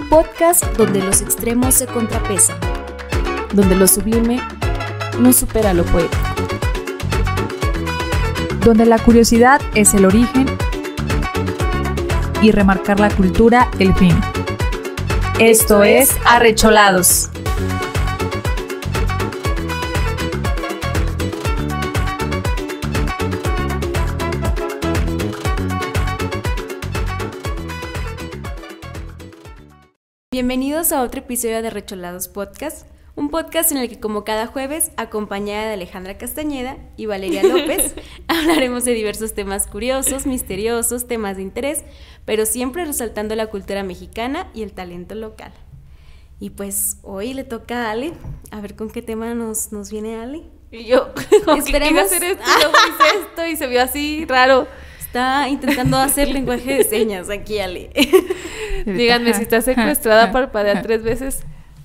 Un podcast donde los extremos se contrapesan, donde lo sublime no supera lo poético, donde la curiosidad es el origen y remarcar la cultura el fin. Esto es Arrecholados. Bienvenidos a otro episodio de Arrecholados Podcast, un podcast en el que, como cada jueves, acompañada de Alejandra Castañeda y Valeria López, hablaremos de diversos temas curiosos, misteriosos, temas de interés, pero siempre resaltando la cultura mexicana y el talento local. Y pues hoy le toca a Ale, a ver con qué tema nos viene Ale. Y yo, esperemos hacer esto, y luego hice esto y se vio así raro. Está intentando hacer lenguaje de señas aquí, Ale. Díganme, si está secuestrada, parpadea 3 veces.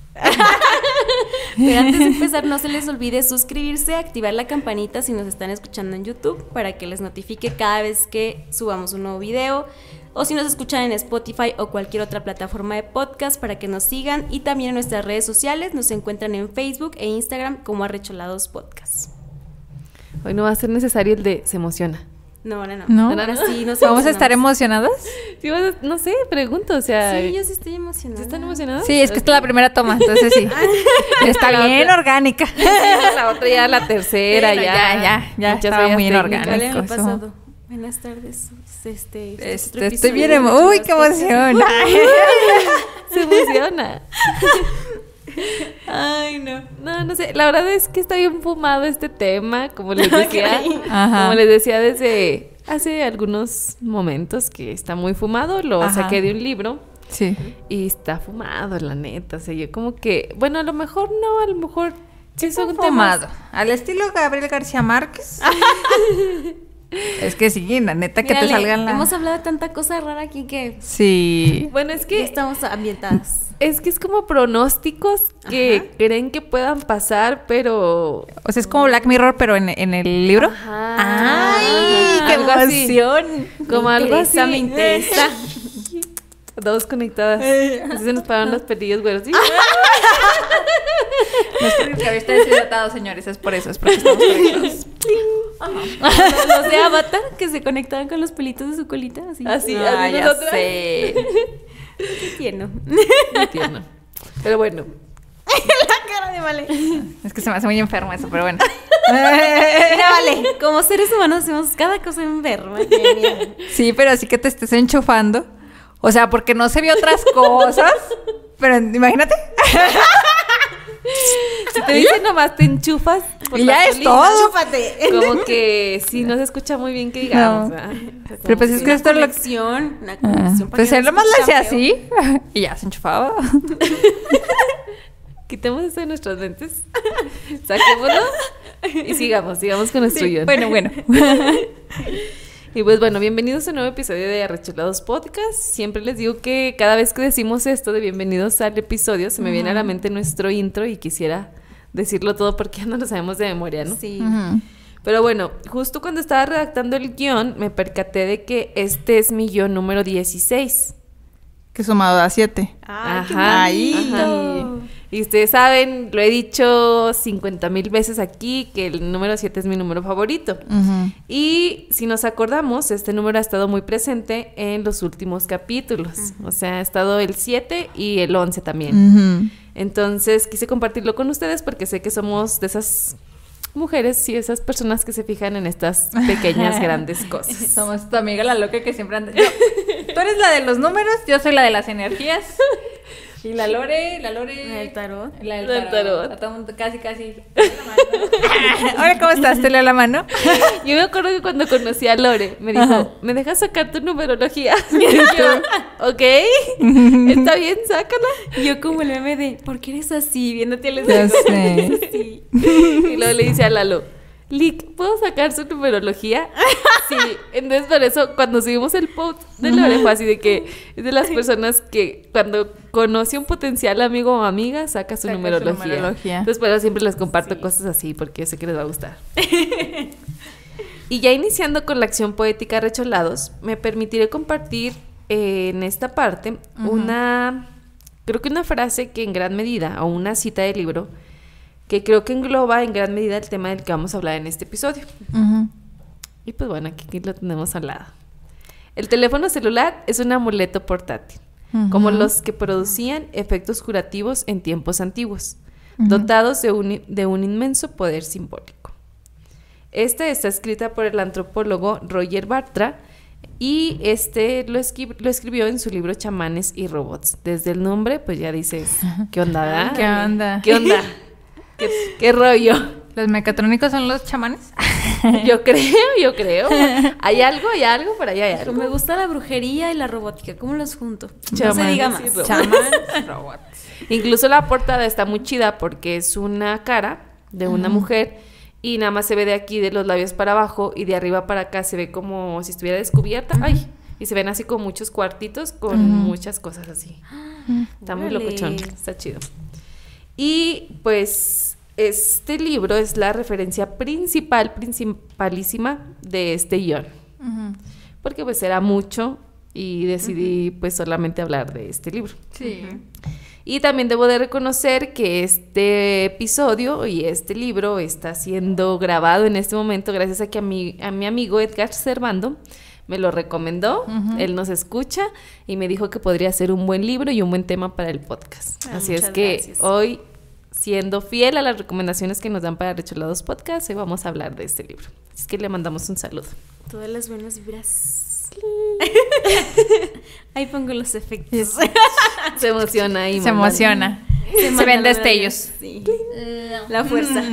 Pero antes de empezar, no se les olvide suscribirse, activar la campanita si nos están escuchando en YouTube para que les notifique cada vez que subamos un nuevo video, o si nos escuchan en Spotify o cualquier otra plataforma de podcast para que nos sigan, y también en nuestras redes sociales nos encuentran en Facebook e Instagram como Arrecholados Podcast. Hoy no va a ser necesario el de se emociona. No, ahora no. ¿No? Ahora sí nos ¿Vamos a estar emocionadas? Sí, no sé, pregunto, o sea... Sí, yo sí estoy emocionada. ¿Sí están emocionadas? Sí, es que esta es la primera toma, entonces sí. Está bien orgánica. La otra ya, la tercera, ya estaba muy inorgánico. Pasado. Buenas tardes. Estoy bien ¡Uy, qué emoción! Se emociona. Ay, no. No sé, la verdad es que está bien fumado este tema, como les decía. Como les decía desde hace algunos momentos que está muy fumado, lo saqué de un libro. Sí. Y está fumado, la neta, o sea, yo como que, bueno, a lo mejor sí son fumado. Al estilo Gabriel García Márquez. Es que sí, la neta que te salgan la... Hemos hablado de tanta cosa rara aquí que... Sí. Bueno, es que... Ya estamos ambientadas. Es que es como pronósticos que creen que puedan pasar, pero... O sea, es como Black Mirror, pero en el libro. Ajá. ¡Ay, qué emoción! Como algo así. Me interesa. Dos conectadas. Así se nos pararon los pelillos, güeros. ¿Sí? No es porque el cabello está deshidratado, señores. Es por eso, es porque estamos conectados. Los de Avatar que se conectaban con los pelitos de su colita. Así ya sé. Qué tierno. Pero bueno. La cara de Vale. Es que se me hace muy enfermo eso, pero bueno. Mira, Vale, como seres humanos hacemos cada cosa enferma. Sí, pero así que te estés enchufando. O sea, porque no se vio otras cosas. Pero imagínate. Si te dicen nomás te enchufas y ya es todo. Enchúfate. Como que sí, no se escucha muy bien que digamos. No. ¿Verdad? Pero pues es que esto es lo que... Una conexión. Pues él nomás le hacía así. Y ya se enchufaba. Quitemos eso de nuestras mentes. Saquémoslo. Y sigamos con nuestro guión. Bueno. Y pues bueno, bienvenidos a un nuevo episodio de Arrecholados Podcast. Siempre les digo que cada vez que decimos esto de bienvenidos al episodio, se me viene a la mente nuestro intro y quisiera decirlo todo porque ya no lo sabemos de memoria, ¿no? Sí. Pero bueno, justo cuando estaba redactando el guión, me percaté de que este es mi guión número 16. Que sumado da 7. Ajá. Y ustedes saben, lo he dicho 50,000 veces aquí, que el número 7 es mi número favorito. Y si nos acordamos, este número ha estado muy presente en los últimos capítulos. O sea, ha estado el 7 y el 11 también. Entonces, quise compartirlo con ustedes porque sé que somos de esas mujeres y esas personas que se fijan en estas pequeñas, grandes cosas. Somos tu amiga la loca que siempre anda... Tú eres la de los números, yo soy la de las energías. Y la Lore... La del tarot. La del tarot. A todo mundo casi. Hola, ¿cómo estás? ¿Te leo la mano? Yo me acuerdo que cuando conocí a Lore, me dijo, ¿me dejas sacar tu numerología? Y yo, ok, está bien, sácala. Y yo como el meme de, ¿por qué eres así? Viéndote a los Ya ojos. sé. Y luego le dice a Lalo, Lick, ¿puedo sacar su numerología? Sí, entonces por eso cuando subimos el post de Lore fue así de que es de las personas que cuando conoce un potencial amigo o amiga saca su numerología. Entonces por eso siempre les comparto cosas así porque yo sé que les va a gustar. Y ya iniciando con la acción poética Arrecholados, me permitiré compartir en esta parte una creo que una frase que en gran medida, o una cita del libro, que creo que engloba en gran medida el tema del que vamos a hablar en este episodio. Y pues bueno, aquí lo tenemos al lado. El teléfono celular es un amuleto portátil, como los que producían efectos curativos en tiempos antiguos, dotados de un inmenso poder simbólico. Esta está escrita por el antropólogo Roger Bartra, y lo escribió en su libro Chamanes y Robots. Desde el nombre, pues ya dices, ¿qué onda, verdad? ¿Qué onda? ¿Qué onda? ¿Qué rollo? ¿Los mecatrónicos son los chamanes? Yo creo. ¿Hay algo? Por ahí hay algo. Me gusta la brujería y la robótica. ¿Cómo los junto? No Chamanes se diga y más. Chamanes, robots. Incluso la portada está muy chida porque es una cara de una mujer y nada más se ve de aquí, de los labios para abajo, y de arriba para acá se ve como si estuviera descubierta. ¡Ay! Y se ven así como muchos cuartitos con muchas cosas así. Está muy locochón, está chido. Y pues este libro es la referencia principalísima de este guión. Porque pues era mucho y decidí pues solamente hablar de este libro. Sí. Y también debo de reconocer que este episodio y este libro está siendo grabado en este momento gracias a que a mi amigo Edgar Servando me lo recomendó. Él nos escucha y me dijo que podría ser un buen libro y un buen tema para el podcast. Así es que gracias. Hoy, siendo fiel a las recomendaciones que nos dan para Recholados Podcast, hoy vamos a hablar de este libro. Así es que le mandamos un saludo. Todas las buenas vibras. Ahí pongo los efectos. Se emociona ahí. Se emociona. Se ven destellos. Sí. La fuerza.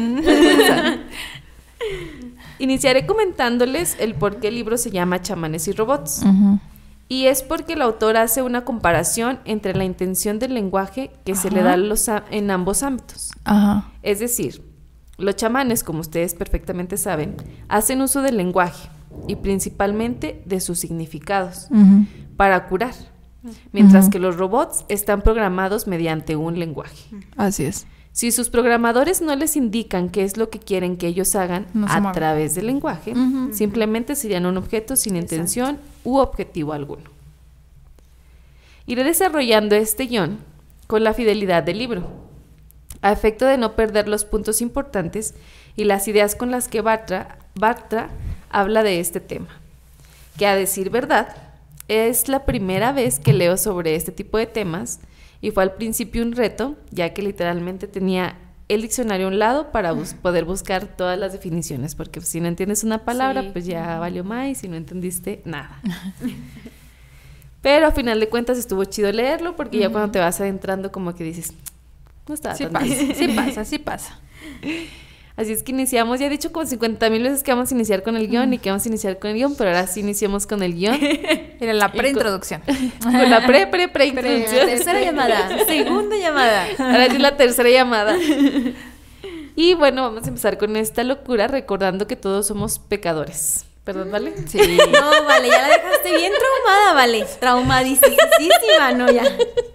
Iniciaré comentándoles el por qué el libro se llama Chamanes y Robots. Y es porque el autor hace una comparación entre la intención del lenguaje que se le da en ambos ámbitos. Es decir, los chamanes, como ustedes perfectamente saben, hacen uso del lenguaje y principalmente de sus significados para curar, mientras que los robots están programados mediante un lenguaje. Así es. Si sus programadores no les indican qué es lo que quieren que ellos hagan a través del lenguaje, simplemente serían un objeto sin intención u objetivo alguno. Iré desarrollando este guión con la fidelidad del libro, a efecto de no perder los puntos importantes y las ideas con las que Bartra habla de este tema, que a decir verdad, es la primera vez que leo sobre este tipo de temas y fue al principio un reto, ya que literalmente tenía el diccionario a un lado para poder buscar todas las definiciones, porque si no entiendes una palabra, pues ya valió más, y si no entendiste, nada. Pero a final de cuentas estuvo chido leerlo, porque ya cuando te vas adentrando como que dices, no estaba tan mal. Sí pasa. Así es que iniciamos, ya he dicho como 50,000 veces que vamos a iniciar con el guión y que vamos a iniciar con el guión, pero ahora sí iniciamos con el guión. Era la preintroducción. Con la preintroducción. Tercera llamada, segunda llamada. Ahora sí la tercera llamada. Y bueno, vamos a empezar con esta locura recordando que todos somos pecadores. ¿Perdón, Vale? Sí. No, Vale, ya la dejaste bien traumada, Vale. Traumadísima, no, ya.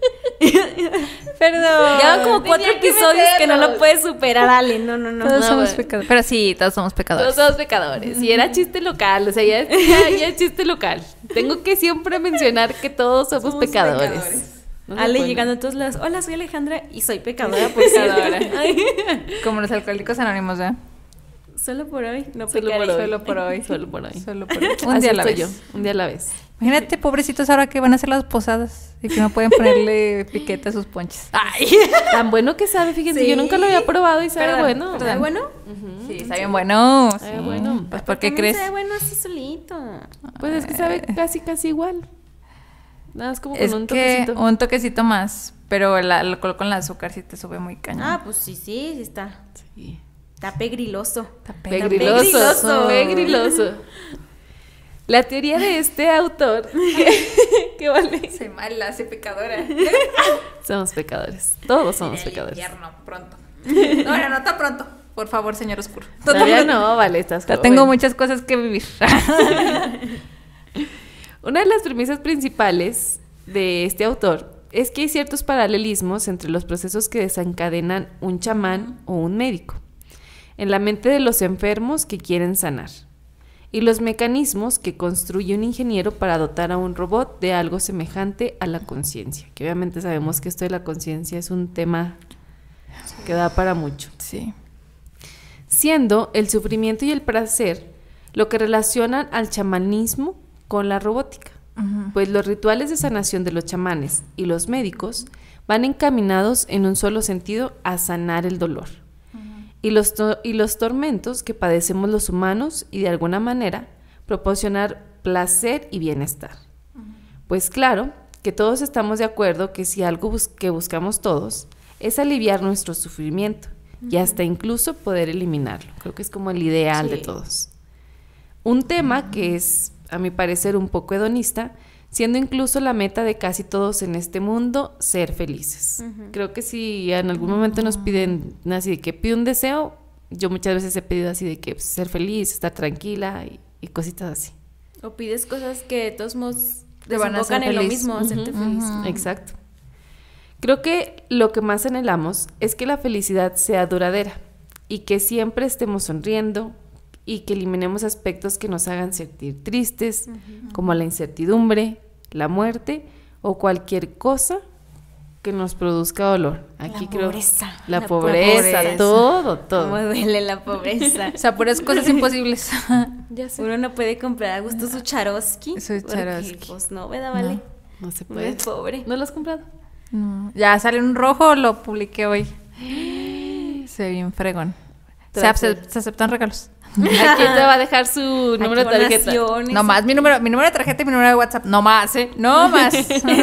Perdón. Ya van como 4 episodios que no lo puedes superar, Ale. No. Todos somos pecadores. Pero sí, todos somos pecadores. Todos somos pecadores. Y era chiste local, o sea, ya es chiste local. Tengo que siempre mencionar que todos somos pecadores. No Ale llegando a todos lados. Hola, soy Alejandra y soy pecadora, por pecadora. Como los alcohólicos anónimos, ¿eh? Solo por hoy, no solo por hoy. Un día a la vez. Un día a la vez. Imagínate, pobrecitos, ahora que van a hacer las posadas y que no pueden ponerle piquete a sus ponches. Ay, tan bueno que sabe, fíjense, sí. Yo nunca lo había probado y sabe bueno. ¿Sabe bueno? Sí, está bien bueno. Sabe bueno. Pues, ¿por qué crees? Sabe bueno así solito. Pues es que sabe casi igual. Nada, es como con un toquecito. Un toquecito más, pero lo con el azúcar sí te sube muy cañón. Ah, pues sí está. Sí. Está pegriloso. Pegriloso. La teoría de este autor que Vale. Se mala, hace pecadora. Somos pecadores. Todos somos pecadores. Invierno, pronto. No está pronto. Por favor, señor oscuro. Todavía no, Vale, estás joven. Tengo muchas cosas que vivir. Una de las premisas principales de este autor es que hay ciertos paralelismos entre los procesos que desencadenan un chamán o un médico en la mente de los enfermos que quieren sanar, y los mecanismos que construye un ingeniero para dotar a un robot de algo semejante a la conciencia. Que obviamente sabemos que esto de la conciencia es un tema que da para mucho. Sí. Siendo el sufrimiento y el placer lo que relacionan al chamanismo con la robótica. Pues los rituales de sanación de los chamanes y los médicos van encaminados en un solo sentido a sanar el dolor y los tormentos que padecemos los humanos y de alguna manera proporcionar placer y bienestar. Pues claro que todos estamos de acuerdo que si algo que buscamos todos es aliviar nuestro sufrimiento y hasta incluso poder eliminarlo. Creo que es como el ideal de todos. Un tema que es, a mi parecer, un poco hedonista, siendo incluso la meta de casi todos en este mundo, ser felices. Creo que si en algún momento nos piden así de que pide un deseo, yo muchas veces he pedido así de que ser feliz, estar tranquila y cositas así. O pides cosas que de todos modos te van a hacer desembocan en lo feliz. mismo, hacerte feliz. Exacto. Creo que lo que más anhelamos es que la felicidad sea duradera y que siempre estemos sonriendo y que eliminemos aspectos que nos hagan sentir tristes, como la incertidumbre, la muerte o cualquier cosa que nos produzca dolor. Aquí creo la pobreza, todo. Cómo duele la pobreza. O sea, puras cosas imposibles. Ya sé. Uno no puede comprar a gusto su Charoski. Charoski. Pues no, ¿verdad? Vale. No se Uno puede. es pobre. ¿No lo has comprado? No. Ya sale un rojo, lo publiqué hoy. Se ve bien fregón. Se aceptan regalos. Aquí te va a dejar su número de tarjeta. No más, mi número de tarjeta y mi número de WhatsApp. No más, no más.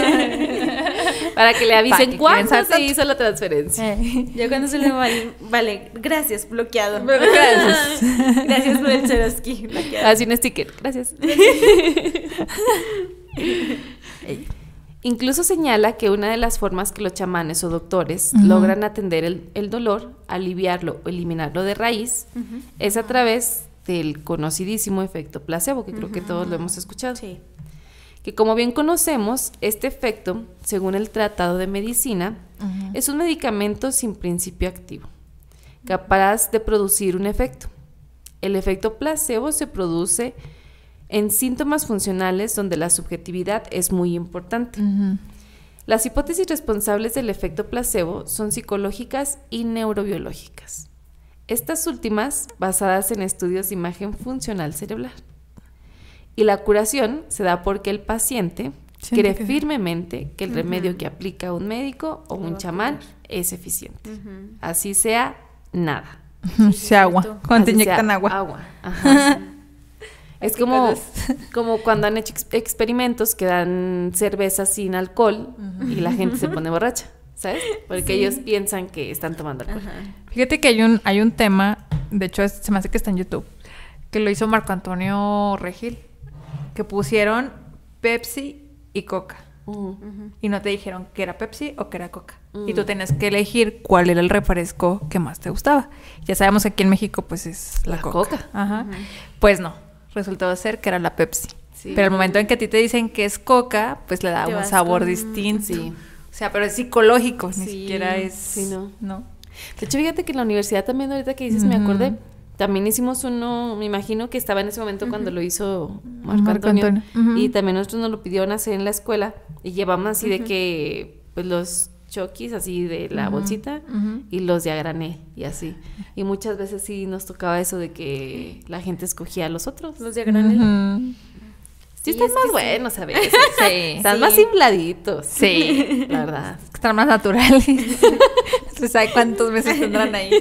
Para que le avisen cuándo se hizo la transferencia. Ya cuando se le vale, gracias, bloqueado. Gracias. Gracias por el Charoski. Bloqueado. Así un sticker. Gracias. Incluso señala que una de las formas que los chamanes o doctores logran atender el dolor, aliviarlo o eliminarlo de raíz, es a través del conocidísimo efecto placebo, que creo que todos lo hemos escuchado. Sí. Que como bien conocemos, este efecto, según el Tratado de Medicina, es un medicamento sin principio activo, capaz de producir un efecto. El efecto placebo se produce en síntomas funcionales donde la subjetividad es muy importante. Las hipótesis responsables del efecto placebo son psicológicas y neurobiológicas. Estas últimas basadas en estudios de imagen funcional cerebral. Y la curación se da porque el paciente cree firmemente que el remedio que aplica un médico o un chamán es eficiente. Así sea, nada. Sea agua. Cuando te inyectan agua. Ajá. Es como cuando han hecho experimentos que dan cerveza sin alcohol y la gente se pone borracha, ¿sabes? Porque ellos piensan que están tomando alcohol. Fíjate que hay un tema, de hecho se me hace que está en YouTube, que lo hizo Marco Antonio Regil, que pusieron Pepsi y Coca. Y no te dijeron que era Pepsi o que era Coca. Y tú tenías que elegir cuál era el refresco que más te gustaba. Ya sabemos que aquí en México pues es la Coca. Ajá. Pues no, resultó ser que era la Pepsi. Sí. Pero al momento en que a ti te dicen que es Coca, pues le da un sabor distinto. Sí. O sea, pero es psicológico, ni siquiera es... Sí, no. De hecho, fíjate que en la universidad también, ahorita que dices, me acordé, también hicimos uno, me imagino que estaba en ese momento cuando lo hizo Marco Antonio. Y también nosotros nos lo pidieron hacer en la escuela y llevamos así de que, pues los Chokis así de la bolsita y los de a granel y así. Y muchas veces sí nos tocaba eso de que la gente escogía a los otros. Los de a granel. Sí, están más buenos a veces. Sí. Están más infladitos. Sí. La verdad. Están más naturales. No se sabe cuántos meses tendrán ahí.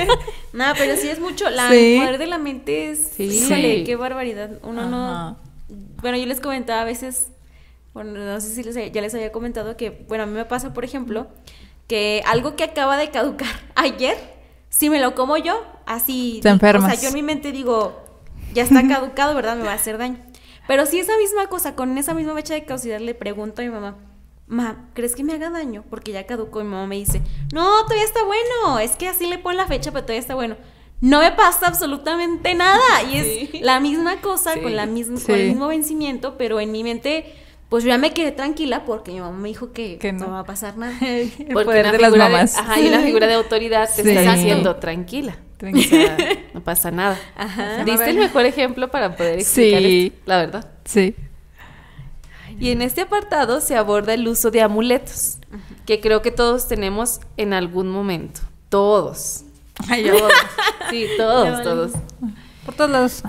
No, pero sí es mucho. El poder de la mente es... Híjole, qué barbaridad. Uno no... Bueno, yo les comentaba a veces... Bueno, no sé si ya les había comentado que... Bueno, a mí me pasa, por ejemplo, que algo que acaba de caducar ayer, si me lo como yo, así... Te enfermas. O sea, yo en mi mente digo, ya está caducado, ¿verdad? Me va a hacer daño. Pero si esa misma cosa, con esa misma fecha de caducidad, le pregunto a mi mamá, ¿crees que me haga daño? Porque ya caducó. Y mi mamá me dice, no, todavía está bueno. Es que así le ponen la fecha, pero todavía está bueno. No me pasa absolutamente nada. Y es la misma cosa con el mismo vencimiento, pero en mi mente, pues yo ya me quedé tranquila porque mi mamá me dijo que no va a pasar nada. El Porque poder una de las figura mamás. ajá, y una figura de autoridad te Sí. está diciendo tranquila. O sea, no pasa nada. Ajá. Diste el mejor ejemplo para poder explicar Sí. esto, la verdad. Sí. Y en este apartado se aborda el uso de amuletos, que creo que todos tenemos en algún momento. Todos. Ay, yo. Sí, Ya todos, vale. todos. Por todos lados.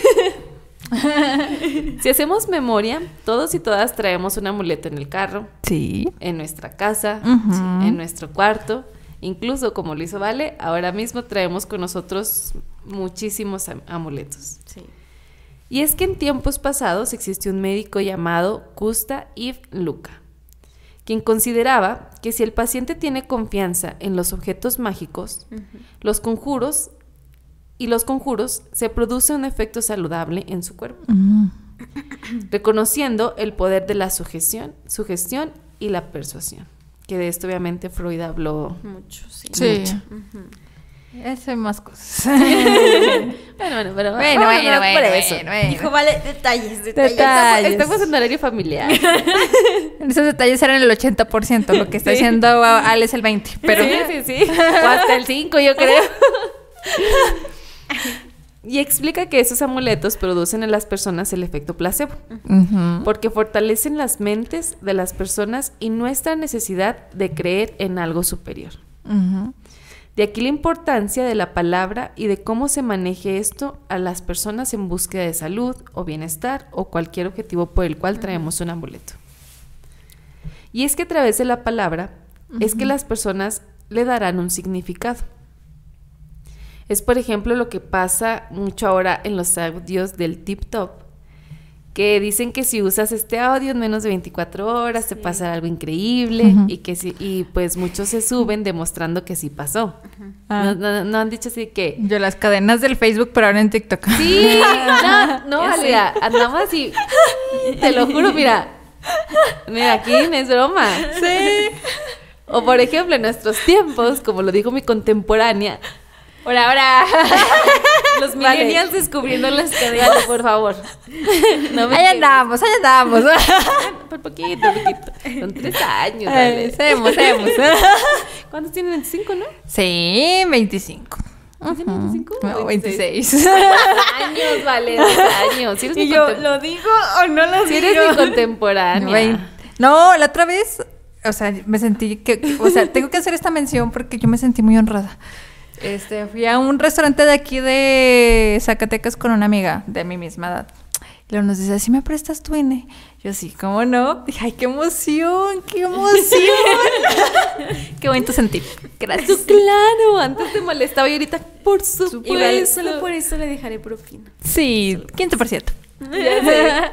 Si hacemos memoria, todos y todas traemos un amuleto en el carro, Sí. en nuestra casa, Ujú. en nuestro cuarto. Incluso, como lo hizo Vale, ahora mismo traemos con nosotros muchísimos amuletos. Sí. Y es que en tiempos pasados existió un médico llamado Gustav Ib Luca, quien consideraba que si el paciente tiene confianza en los objetos mágicos, los conjuros se produce un efecto saludable en su cuerpo, reconociendo el poder de la sugestión y la persuasión. Que de esto obviamente Freud habló. Mucho, sí. Sí. Ujú. Eso y más cosas. Bueno, pero Bueno, vamos a hablar por eso. Dijo, vale, detalles. Detalles. Estamos en horario familiar. Esos detalles eran el 80%, lo que está Sí. haciendo Ale es el 20%. Pero Sí. O hasta el 5, yo creo. Y explica que esos amuletos producen en las personas el efecto placebo, Ujú. porque fortalecen las mentes de las personas y nuestra necesidad de creer en algo superior. Ujú. De aquí la importancia de la palabra y de cómo se maneje esto a las personas en búsqueda de salud o bienestar o cualquier objetivo por el cual traemos un amuleto. Y es que a través de la palabra es que las personas le darán un significado. Es, por ejemplo, lo que pasa mucho ahora en los audios del Tip Top, que dicen que si usas este audio en menos de 24 horas te pasa algo increíble. Ujú. y pues muchos se suben demostrando que sí pasó. Ah. No han dicho así que... Yo las cadenas del Facebook, pero ahora en TikTok. Sí, no, Valeria, andamos así, te lo juro, mira, aquí no es broma. Sí. O por ejemplo, en nuestros tiempos, como lo dijo mi contemporánea, Ahora. Los Vale. millennials descubriendo las cadenas. Vale, por favor. No me Ahí andamos. por poquito. Son 3 años, Vale. Sabemos. ¿Cuántos tienen? 25, ¿no? Sí, 25. ¿Tienen 25? No, 26. Años, Vale, 2 años. Si eres, Y mi, yo, ¿lo digo o no lo si digo? eres mi contemporánea. No, la otra vez, o sea, me sentí tengo que hacer esta mención porque yo me sentí muy honrada. Fui a un restaurante de aquí de Zacatecas con una amiga de mi misma edad. Y luego nos dice, ¿sí me prestas tu INE? Yo sí, ¿cómo no? Dije, ¡ay, qué emoción! ¡Qué emoción! ¡Qué bonito sentir! Gracias. Eso, claro, antes te molestaba y ahorita, por supuesto. Igual, solo por eso le dejaré propina. Sí, 15%. Ya sé.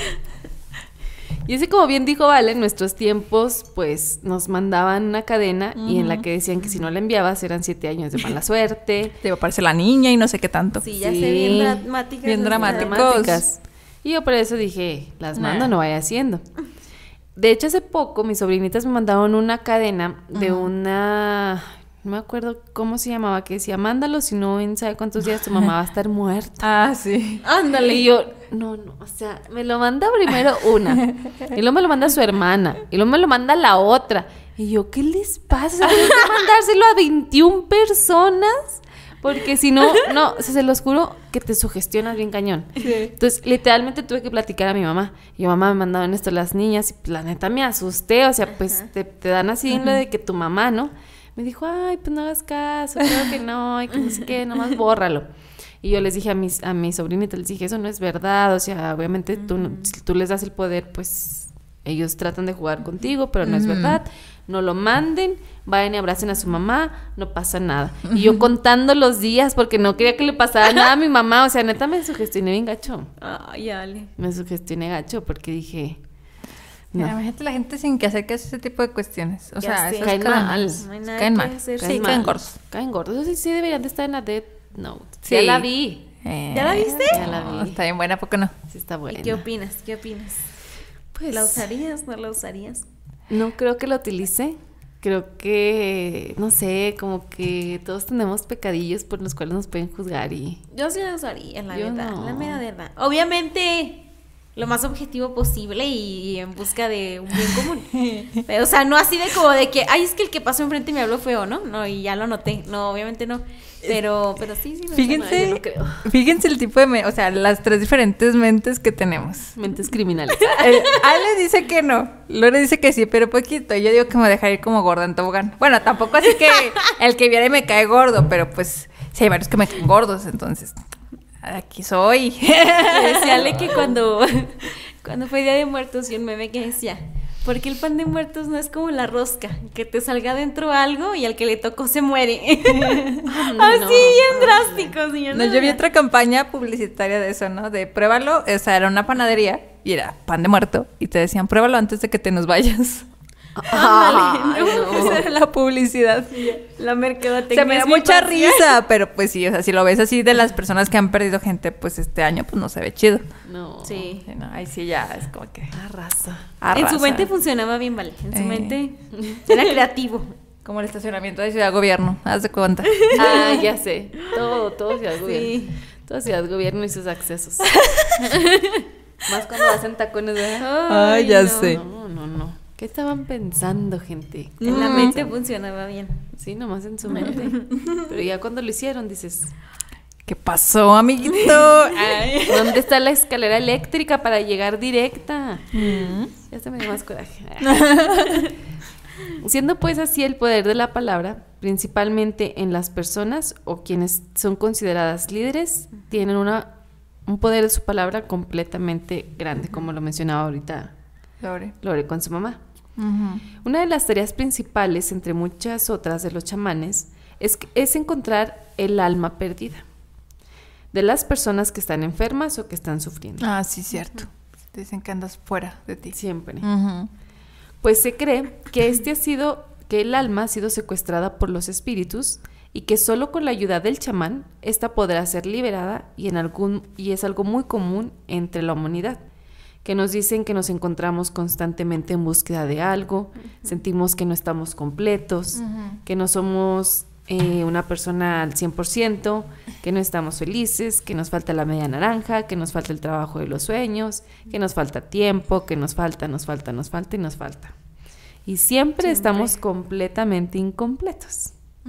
Y ese, como bien dijo Vale, en nuestros tiempos, pues nos mandaban una cadena y en la que decían que si no la enviabas eran 7 años de mala suerte. Te iba a aparecer la niña y no sé qué tanto. Sí, ya Sí. sé, bien dramáticas. Bien las dramáticas. Dramáticas. Y yo por eso dije, las mando, no vaya haciendo. De hecho, hace poco mis sobrinitas me mandaron una cadena de una... No me acuerdo cómo se llamaba, que decía, mándalo, si no en sabe cuántos días tu mamá va a estar muerta. Ah, sí. Ándale. Y yo, no, o sea, me lo manda primero una, y luego me lo manda su hermana, y luego me lo manda la otra. Y yo, ¿qué les pasa? Tienen que mandárselo a 21 personas, porque si no, o sea, se los juro que te sugestionas bien cañón. Sí. Entonces, literalmente tuve que platicar a mi mamá. Y mi mamá me mandaban esto las niñas, y pues, la neta me asusté, o sea, pues te dan así lo de que tu mamá, ¿no? Me dijo, ay, pues no hagas caso, creo que no, y que no sé qué, nomás bórralo. Y yo les dije a mis sobrinitas, les dije, eso no es verdad, o sea, obviamente si tú les das el poder, pues ellos tratan de jugar contigo, pero no es verdad, no lo manden, vayan y abracen a su mamá, no pasa nada. Y yo contando los días, porque no quería que le pasara nada a mi mamá, o sea, neta me sugestioné bien gacho. Ay, Ale. Me sugestioné gacho, porque dije... Mira, No. imagínate la gente sin que hacer que hace ese tipo de cuestiones. O Ya sea, sé. esas Caen cadenas mal. No hay nada caen que mal. hacer. Sí, Sí, caen mal. gordos. Caen gordos. Eso sí deberían de estar en la Death Note. Sí. Ya la vi. ¿Ya la viste? Ya la vi. Está bien buena, ¿por qué no? Sí está buena. ¿Y qué opinas? ¿Qué opinas? Pues, ¿La usarías? ¿No la usarías? no creo que la utilice. Creo que, no sé, como que todos tenemos pecadillos por los cuales nos pueden juzgar y... Yo sí la usaría, la Yo verdad. no. La mera verdad. Obviamente, lo más objetivo posible y en busca de un bien común. Pero, o sea, no así de como de que, ay, es que el que pasó enfrente me habló feo, ¿no? No, y ya lo noté. No, obviamente no. Pero sí. Fíjense, yo no creo. fíjense el tipo de... o sea, las 3 diferentes mentes que tenemos. Mentes criminales. Ale dice que no, Lore dice que sí, pero poquito. Yo digo que me voy a dejar ir como gorda en tobogán. Bueno, tampoco así que el que viene me cae gordo, pero pues sí hay varios que me caen gordos, entonces aquí soy. Le decía Ale que cuando fue Día de Muertos y un meme que decía, ¿por qué el pan de muertos no es como la rosca? Que te salga dentro algo y al que le tocó se muere. Así, bien drástico, señor. No, yo vi otra campaña publicitaria de eso, ¿no? De pruébalo, o sea, era una panadería y era pan de muerto y te decían, pruébalo antes de que te nos vayas. Ándale, no. Esa era la publicidad. La mercadotecnia. Se me da mucha risa, pero pues sí, o sea, si lo ves así de las personas que han perdido gente, pues este año, pues no se ve chido. No. Sí. No, ahí sí ya es como que... Arrasa. En su mente funcionaba bien, vale. En su mente era creativo. Como el estacionamiento de Ciudad Gobierno, haz de cuenta. Ah, ya sé. Todo Ciudad Gobierno. Sí. Todo Ciudad Gobierno y sus accesos. Más cuando vas en tacones, ¿verdad? Ay, ya no. sé. No. ¿Qué estaban pensando, gente? En la mente funcionaba bien. Sí, nomás en su mente. Pero ya cuando lo hicieron, dices, ¿Qué pasó, amiguito? Ay. ¿dónde está la escalera eléctrica para llegar directa? Ya se me dio más coraje. Siendo pues así el poder de la palabra, principalmente en las personas o quienes son consideradas líderes, tienen un poder de su palabra completamente grande, como lo mencionaba ahorita Lore con su mamá. Una de las tareas principales, entre muchas otras de los chamanes, es encontrar el alma perdida de las personas que están enfermas o que están sufriendo. Ah, sí, cierto. Dicen que andas fuera de ti. Siempre. Pues se cree que el alma ha sido secuestrada por los espíritus y que solo con la ayuda del chamán esta podrá ser liberada y es algo muy común entre la humanidad, que nos dicen que nos encontramos constantemente en búsqueda de algo, sentimos que no estamos completos, que no somos una persona al 100%, que no estamos felices, que nos falta la media naranja, que nos falta el trabajo de los sueños, que nos falta tiempo, que nos falta. Y siempre estamos completamente incompletos.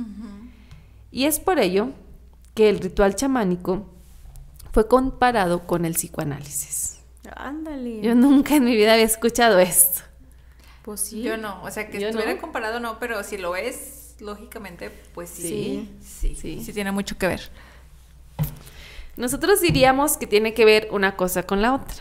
Y es por ello que el ritual chamánico fue comparado con el psicoanálisis. Ándale. Yo nunca en mi vida había escuchado esto. Pues sí. Yo no, o sea, que Yo estuviera no. comparado no, pero si lo es, lógicamente, pues Sí. sí tiene mucho que ver. Nosotros diríamos que tiene que ver una cosa con la otra.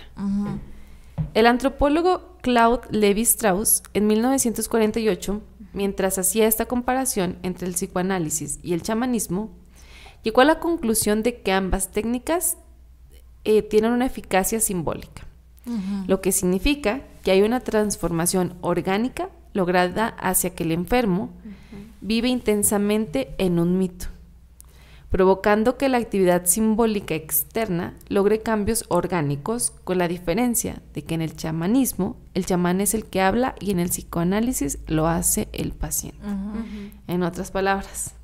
El antropólogo Claude Lévi-Strauss, en 1948, mientras hacía esta comparación entre el psicoanálisis y el chamanismo, llegó a la conclusión de que ambas técnicas tienen una eficacia simbólica, lo que significa que hay una transformación orgánica lograda hacia que el enfermo vive intensamente en un mito, provocando que la actividad simbólica externa logre cambios orgánicos, con la diferencia de que en el chamanismo el chamán es el que habla y en el psicoanálisis lo hace el paciente. En otras palabras,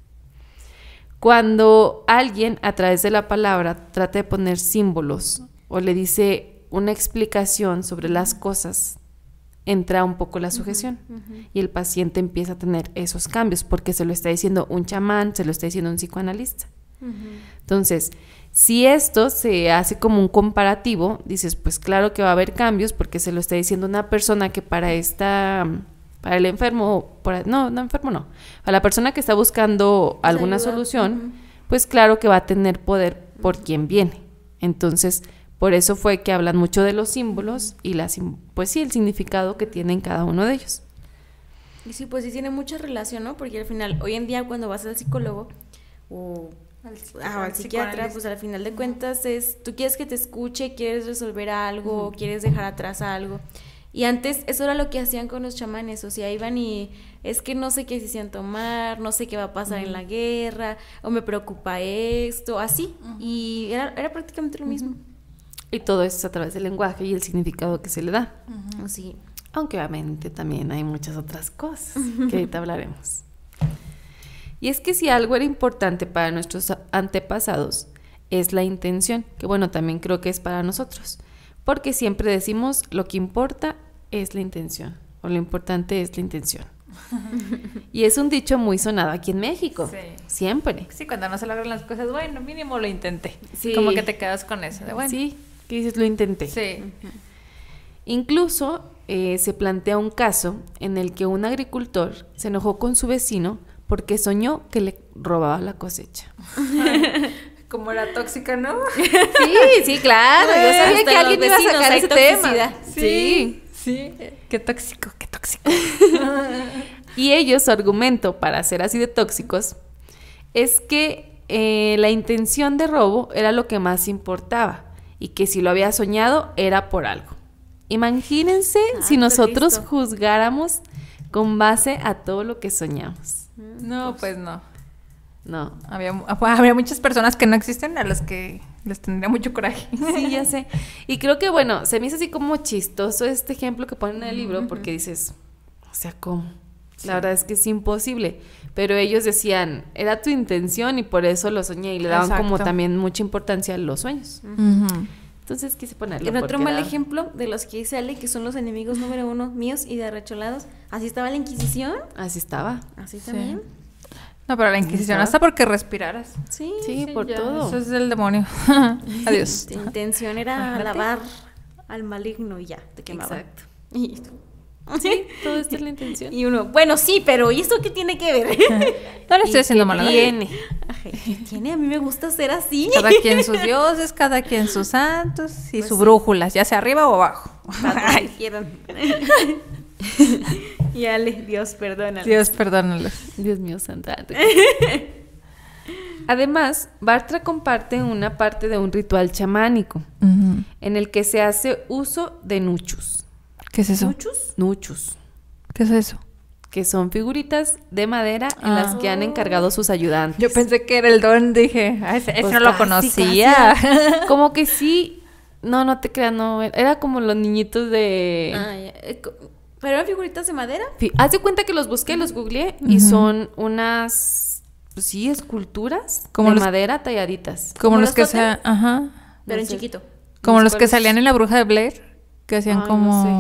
cuando alguien a través de la palabra trata de poner símbolos o le dice una explicación sobre las cosas, entra un poco la sujeción y el paciente empieza a tener esos cambios porque se lo está diciendo un chamán, se lo está diciendo un psicoanalista. Entonces, si esto se hace como un comparativo, dices, pues claro que va a haber cambios porque se lo está diciendo una persona que para el enfermo, para la persona que está buscando alguna solución, pues claro que va a tener poder por quien viene. Entonces, por eso fue que hablan mucho de los símbolos y pues sí, el significado que tienen cada uno de ellos. Y sí, pues sí tiene mucha relación, ¿no? Porque al final, hoy en día cuando vas al psicólogo o al psiquiatra, pues al final de cuentas tú quieres que te escuche, quieres resolver algo, quieres dejar atrás algo. Y antes eso era lo que hacían con los chamanes, o sea, iban y es que no sé qué decisión tomar, no sé qué va a pasar en la guerra, o me preocupa esto, así. Y era prácticamente lo mismo. Y todo eso es a través del lenguaje y el significado que se le da. Sí. Aunque obviamente también hay muchas otras cosas que ahorita hablaremos. Y es que si algo era importante para nuestros antepasados es la intención, que bueno, también creo que es para nosotros. porque siempre decimos lo que importa es la intención, o lo importante es la intención. Y es un dicho muy sonado aquí en México, Sí. siempre. Sí, cuando no se logran las cosas, bueno, mínimo lo intenté. Sí. Como que te quedas con eso. De, bueno. Sí, que dices, lo intenté. Sí. Incluso se plantea un caso en el que un agricultor se enojó con su vecino porque soñó que le robaba la cosecha. Como era tóxica, ¿no? Sí, claro. Yo sabía Hasta que alguien los iba a vecinos sacar hay ese tema. toxicidad. Sí. Sí. Qué tóxico, qué tóxico. Y ellos, su argumento para ser así de tóxicos es que la intención de robo era lo que más importaba y que si lo había soñado era por algo. Imagínense si nosotros Cristo. juzgáramos con base a todo lo que soñamos. No, pues no. No. Habría muchas personas que no existen a las que les tendría mucho coraje. Sí, ya sé. Y creo que, bueno, se me hizo así como chistoso este ejemplo que ponen en el libro porque dices, o sea, ¿cómo? La verdad es que es imposible. Pero ellos decían, era tu intención y por eso lo soñé. Y le daban como Exacto. también mucha importancia a los sueños. Ujú. Entonces quise ponerlo. En otro porque mal era- ejemplo de los que dice Ale, que son los enemigos número 1 míos y de Arrecholados, así estaba la Inquisición, Así estaba. así Sí. también. No, pero la Inquisición ¿Estaba? hasta porque respiraras. Sí, Sí, por ya, todo. Eso es del demonio. Adiós. tu intención era Imagínate. alabar al maligno y ya, te quemaban. Exacto. Y, Sí, todo esto es la intención. y uno, bueno, sí, pero ¿y esto qué tiene que ver? No le ¿Y estoy haciendo qué mal. tiene? Ay, ¿qué tiene? A mí me gusta ser así. Cada quien sus dioses, cada quien sus santos y Pues su sí. brújula, ya sea arriba o abajo. Para donde quieran. Y Ale, Dios, perdónalo. Dios, perdónalos. Dios mío, santa. Además, Bartra comparte una parte de un ritual chamánico Ujú. en el que se hace uso de nuchus. ¿Qué es eso? ¿Muchos? Nuchus, ¿Qué es eso? que son figuritas de madera en las que han encargado sus ayudantes. Yo pensé que era el don, dije, ese Pues no lo casi, conocía. casi. Como que sí. No te creas, no. Era como los niñitos de... Ah, ya. ¿Pero eran figuritas de madera? Haz de cuenta que los busqué, los googleé y Ujú. son unas, pues sí, esculturas Como de los- madera talladitas. Como ¿Como los los que tótems? ajá. Pero No en sé. chiquito. Como No sé los que cuáles. salían en la bruja de Blair, que hacían Ay,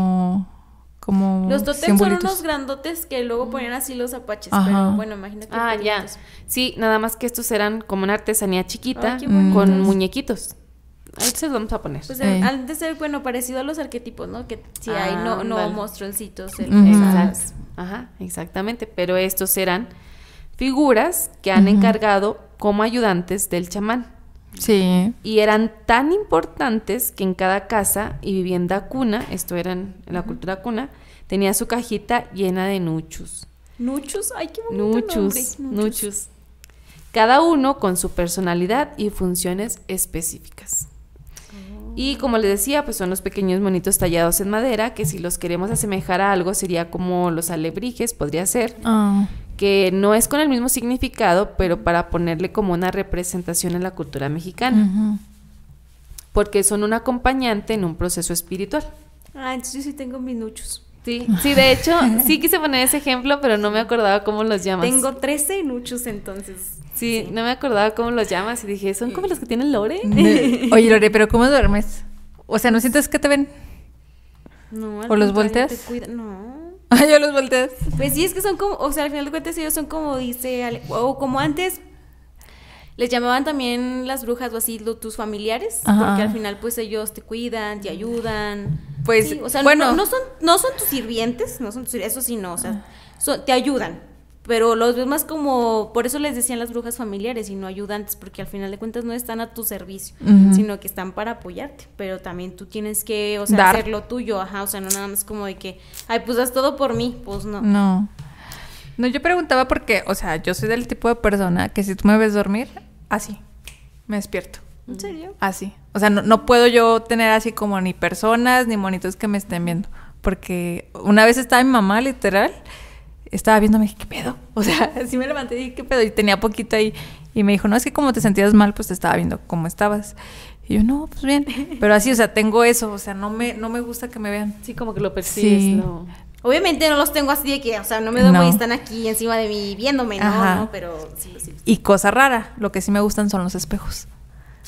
como Los totems simbolitos. son unos grandotes que luego ponían así los apaches. Ajá. Pero bueno, imagínate. Ah, ya. pequeñitos. Sí, nada más que estos eran como una artesanía chiquita Ay, qué bonitos. con muñequitos. Ahí se los vamos a poner. Pues Ey. han de ser, bueno, parecido a los arquetipos, ¿no? Que si hay no Ándale. monstruoncitos. Ujú. Exacto. Ajá, exactamente. Pero estos eran figuras que han Ujú. encargado como ayudantes del chamán. Sí. Y eran tan importantes que en cada casa y vivienda cuna, esto era en la cultura cuna, tenía su cajita llena de nuchus. Nuchus, ay, qué bonito nombre. Nuchus. Cada uno con su personalidad y funciones específicas. Y como les decía, pues son los pequeños monitos tallados en madera, que si los queremos asemejar a algo sería como los alebrijes, podría ser, Ah. que no es con el mismo significado, pero para ponerle como una representación en la cultura mexicana, Ujú. porque son un acompañante en un proceso espiritual. Ah, entonces yo sí tengo mis nuchus. Sí, de hecho, sí quise poner ese ejemplo, pero no me acordaba cómo los llamas. Tengo 13 nuchus, entonces. Sí, no me acordaba cómo los llamas y dije, ¿son como los que tienen Lore? Oye, Lore, ¿pero cómo duermes? O sea, ¿no sientes que te ven? No, al ¿O los contrario, volteas? te cuidan. No. Ah, yo los volteas. Pues sí, es que son como, o sea, al final de cuentas ellos son como dice, o como antes les llamaban también las brujas o así, tus familiares, Ajá. porque al final pues ellos te cuidan, te ayudan. Pues, Sí, o sea, bueno. no son tus sirvientes, no son tus, eso sí no, o sea, te ayudan, pero los ves más como, por eso les decían las brujas familiares y no ayudantes, porque al final de cuentas no están a tu servicio, Ujú. sino que están para apoyarte, pero también tú tienes que, o sea, Dar. hacer lo tuyo, ajá, o sea, no nada más como de que, ay, pues haz todo por mí, pues no. No. No, yo preguntaba porque, o sea, yo soy del tipo de persona que si tú me ves dormir, así, me despierto. ¿En serio? Así. O sea, no puedo yo tener así como ni personas ni monitos que me estén viendo. Porque una vez estaba mi mamá, literal, estaba viéndome, dije, ¿qué pedo? O sea, así me levanté y dije, ¿qué pedo? Y tenía poquito ahí. Y me dijo, no, es que como te sentías mal, pues te estaba viendo cómo estabas. Y yo, no, pues bien. Pero así, o sea, tengo eso. O sea, no me gusta que me vean. Sí, como que lo percibes, Sí. ¿no? Obviamente no los tengo así de que, o sea, no me duermo No. y están aquí encima de mí viéndome, Ajá. no, pero sí. Y cosa rara, lo que sí me gustan son los espejos.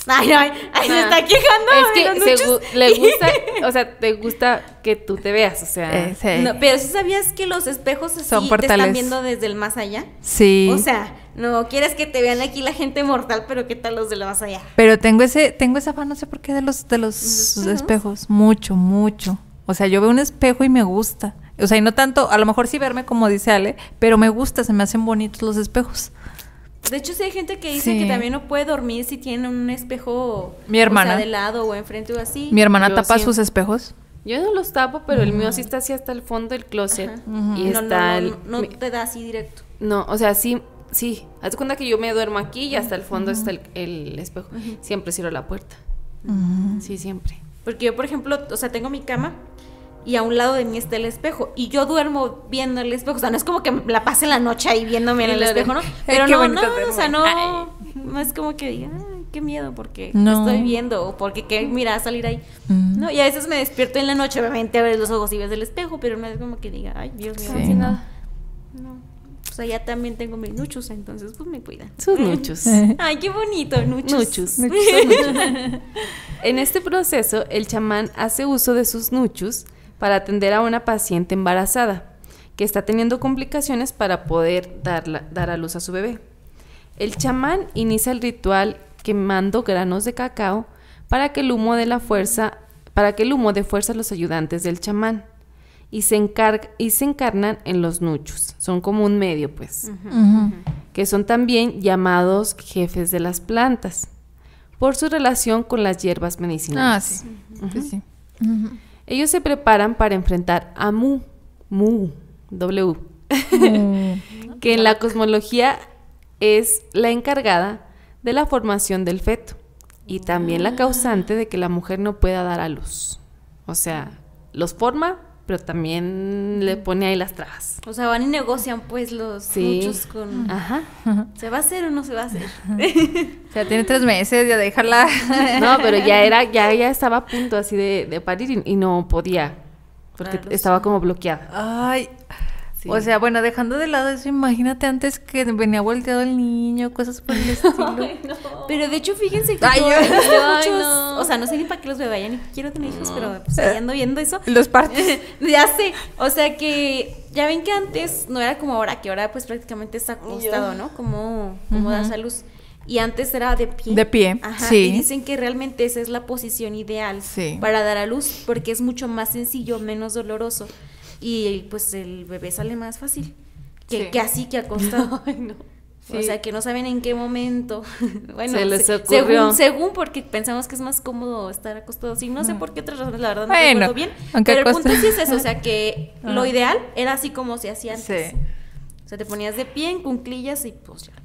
Ay, se está quejando. Es que le gusta, o sea, te gusta que tú te veas, o sea. Sí. No, pero ¿sí sabías que los espejos así Son te portales. están viendo desde el más allá? Sí. O sea, no quieres que te vean aquí la gente mortal, pero ¿qué tal los de la más allá? Pero tengo esa fan, no sé por qué, de los espejos. Mucho. O sea, yo veo un espejo y me gusta. O sea, y no tanto, a lo mejor sí verme como dice Ale, pero me gusta, se me hacen bonitos los espejos. De hecho, sí hay gente que dice Sí. que también no puede dormir si tiene un espejo, Mi hermana. o sea, de lado o enfrente o así. Mi hermana Yo tapa sí. sus espejos. Yo no los tapo, pero el mío sí está así hasta el fondo del closet. Ajá. Y está No te da así directo. No, o sea, sí. Haz de cuenta que yo me duermo aquí y hasta el fondo está el espejo. Siempre cierro la puerta. Sí, siempre. Porque yo, por ejemplo, o sea, tengo mi cama y a un lado de mí está el espejo y yo duermo viendo el espejo. O sea, no es como que me la pase la noche ahí viéndome en el espejo, ¿no? Pero qué no, bonito o sea, duermo. no es como que diga, ay, qué miedo porque No. estoy viendo o porque qué mira salir ahí. No, y a veces me despierto en la noche, obviamente abres los ojos y ves el espejo, pero no es como que diga, ay, Dios mío, Sí, no hace no. nada. No. O sea, ya también tengo mis nuchos, entonces pues me cuidan. Sus nuchos. Ay, qué bonito, nuchos. Nuchos. En este proceso, el chamán hace uso de sus nuchos para atender a una paciente embarazada que está teniendo complicaciones para poder dar a luz a su bebé. El chamán inicia el ritual quemando granos de cacao para que el humo dé fuerza a los ayudantes del chamán y se encarnan en los nuchos. Son como un medio, pues, que son también llamados jefes de las plantas por su relación con las hierbas medicinales. Sí. Ellos se preparan para enfrentar a Mu, que en la cosmología es la encargada de la formación del feto y también la causante de que la mujer no pueda dar a luz. O sea, los forma, pero también le pone ahí las trabas. O sea, van y negocian pues los nuchos con... Ajá. ¿Se va a hacer o no se va a hacer? O sea, tiene 3 meses, ya déjala. No, pero ya estaba a punto así de parir y no podía, porque Claro, estaba sí. como bloqueada. Ay, Sí. o sea, bueno, dejando de lado eso, imagínate antes que venía volteado el niño, cosas por el estilo. Pero de hecho, fíjense que Ay, yo- ay, muchos, no. o sea, no sé ni para qué los bebé, ya ni quiero tener hijos, pero pues ahí ando viendo eso. Los partos. Ya sé, o sea que ya ven que antes no era como ahora, que ahora pues prácticamente está acostado, ¿no? Como das a luz. Y antes era de pie. De pie, Ajá, sí. y dicen que realmente esa es la posición ideal Sí. para dar a luz, porque es mucho más sencillo, menos doloroso. Y pues el bebé sale más fácil Sí. que así, que acostado. Ay, no. O Sí. sea, que no saben en qué momento. Bueno, Se les ocurrió. según porque pensamos que es más cómodo estar acostado. Sí, no sé por qué otras razones, la verdad no Bueno, recuerdo bien. aunque Pero el punto acosta- sí es eso, o sea, que lo ideal era así como se hacía antes. Sí. O sea, te ponías de pie en cuclillas y pues ya.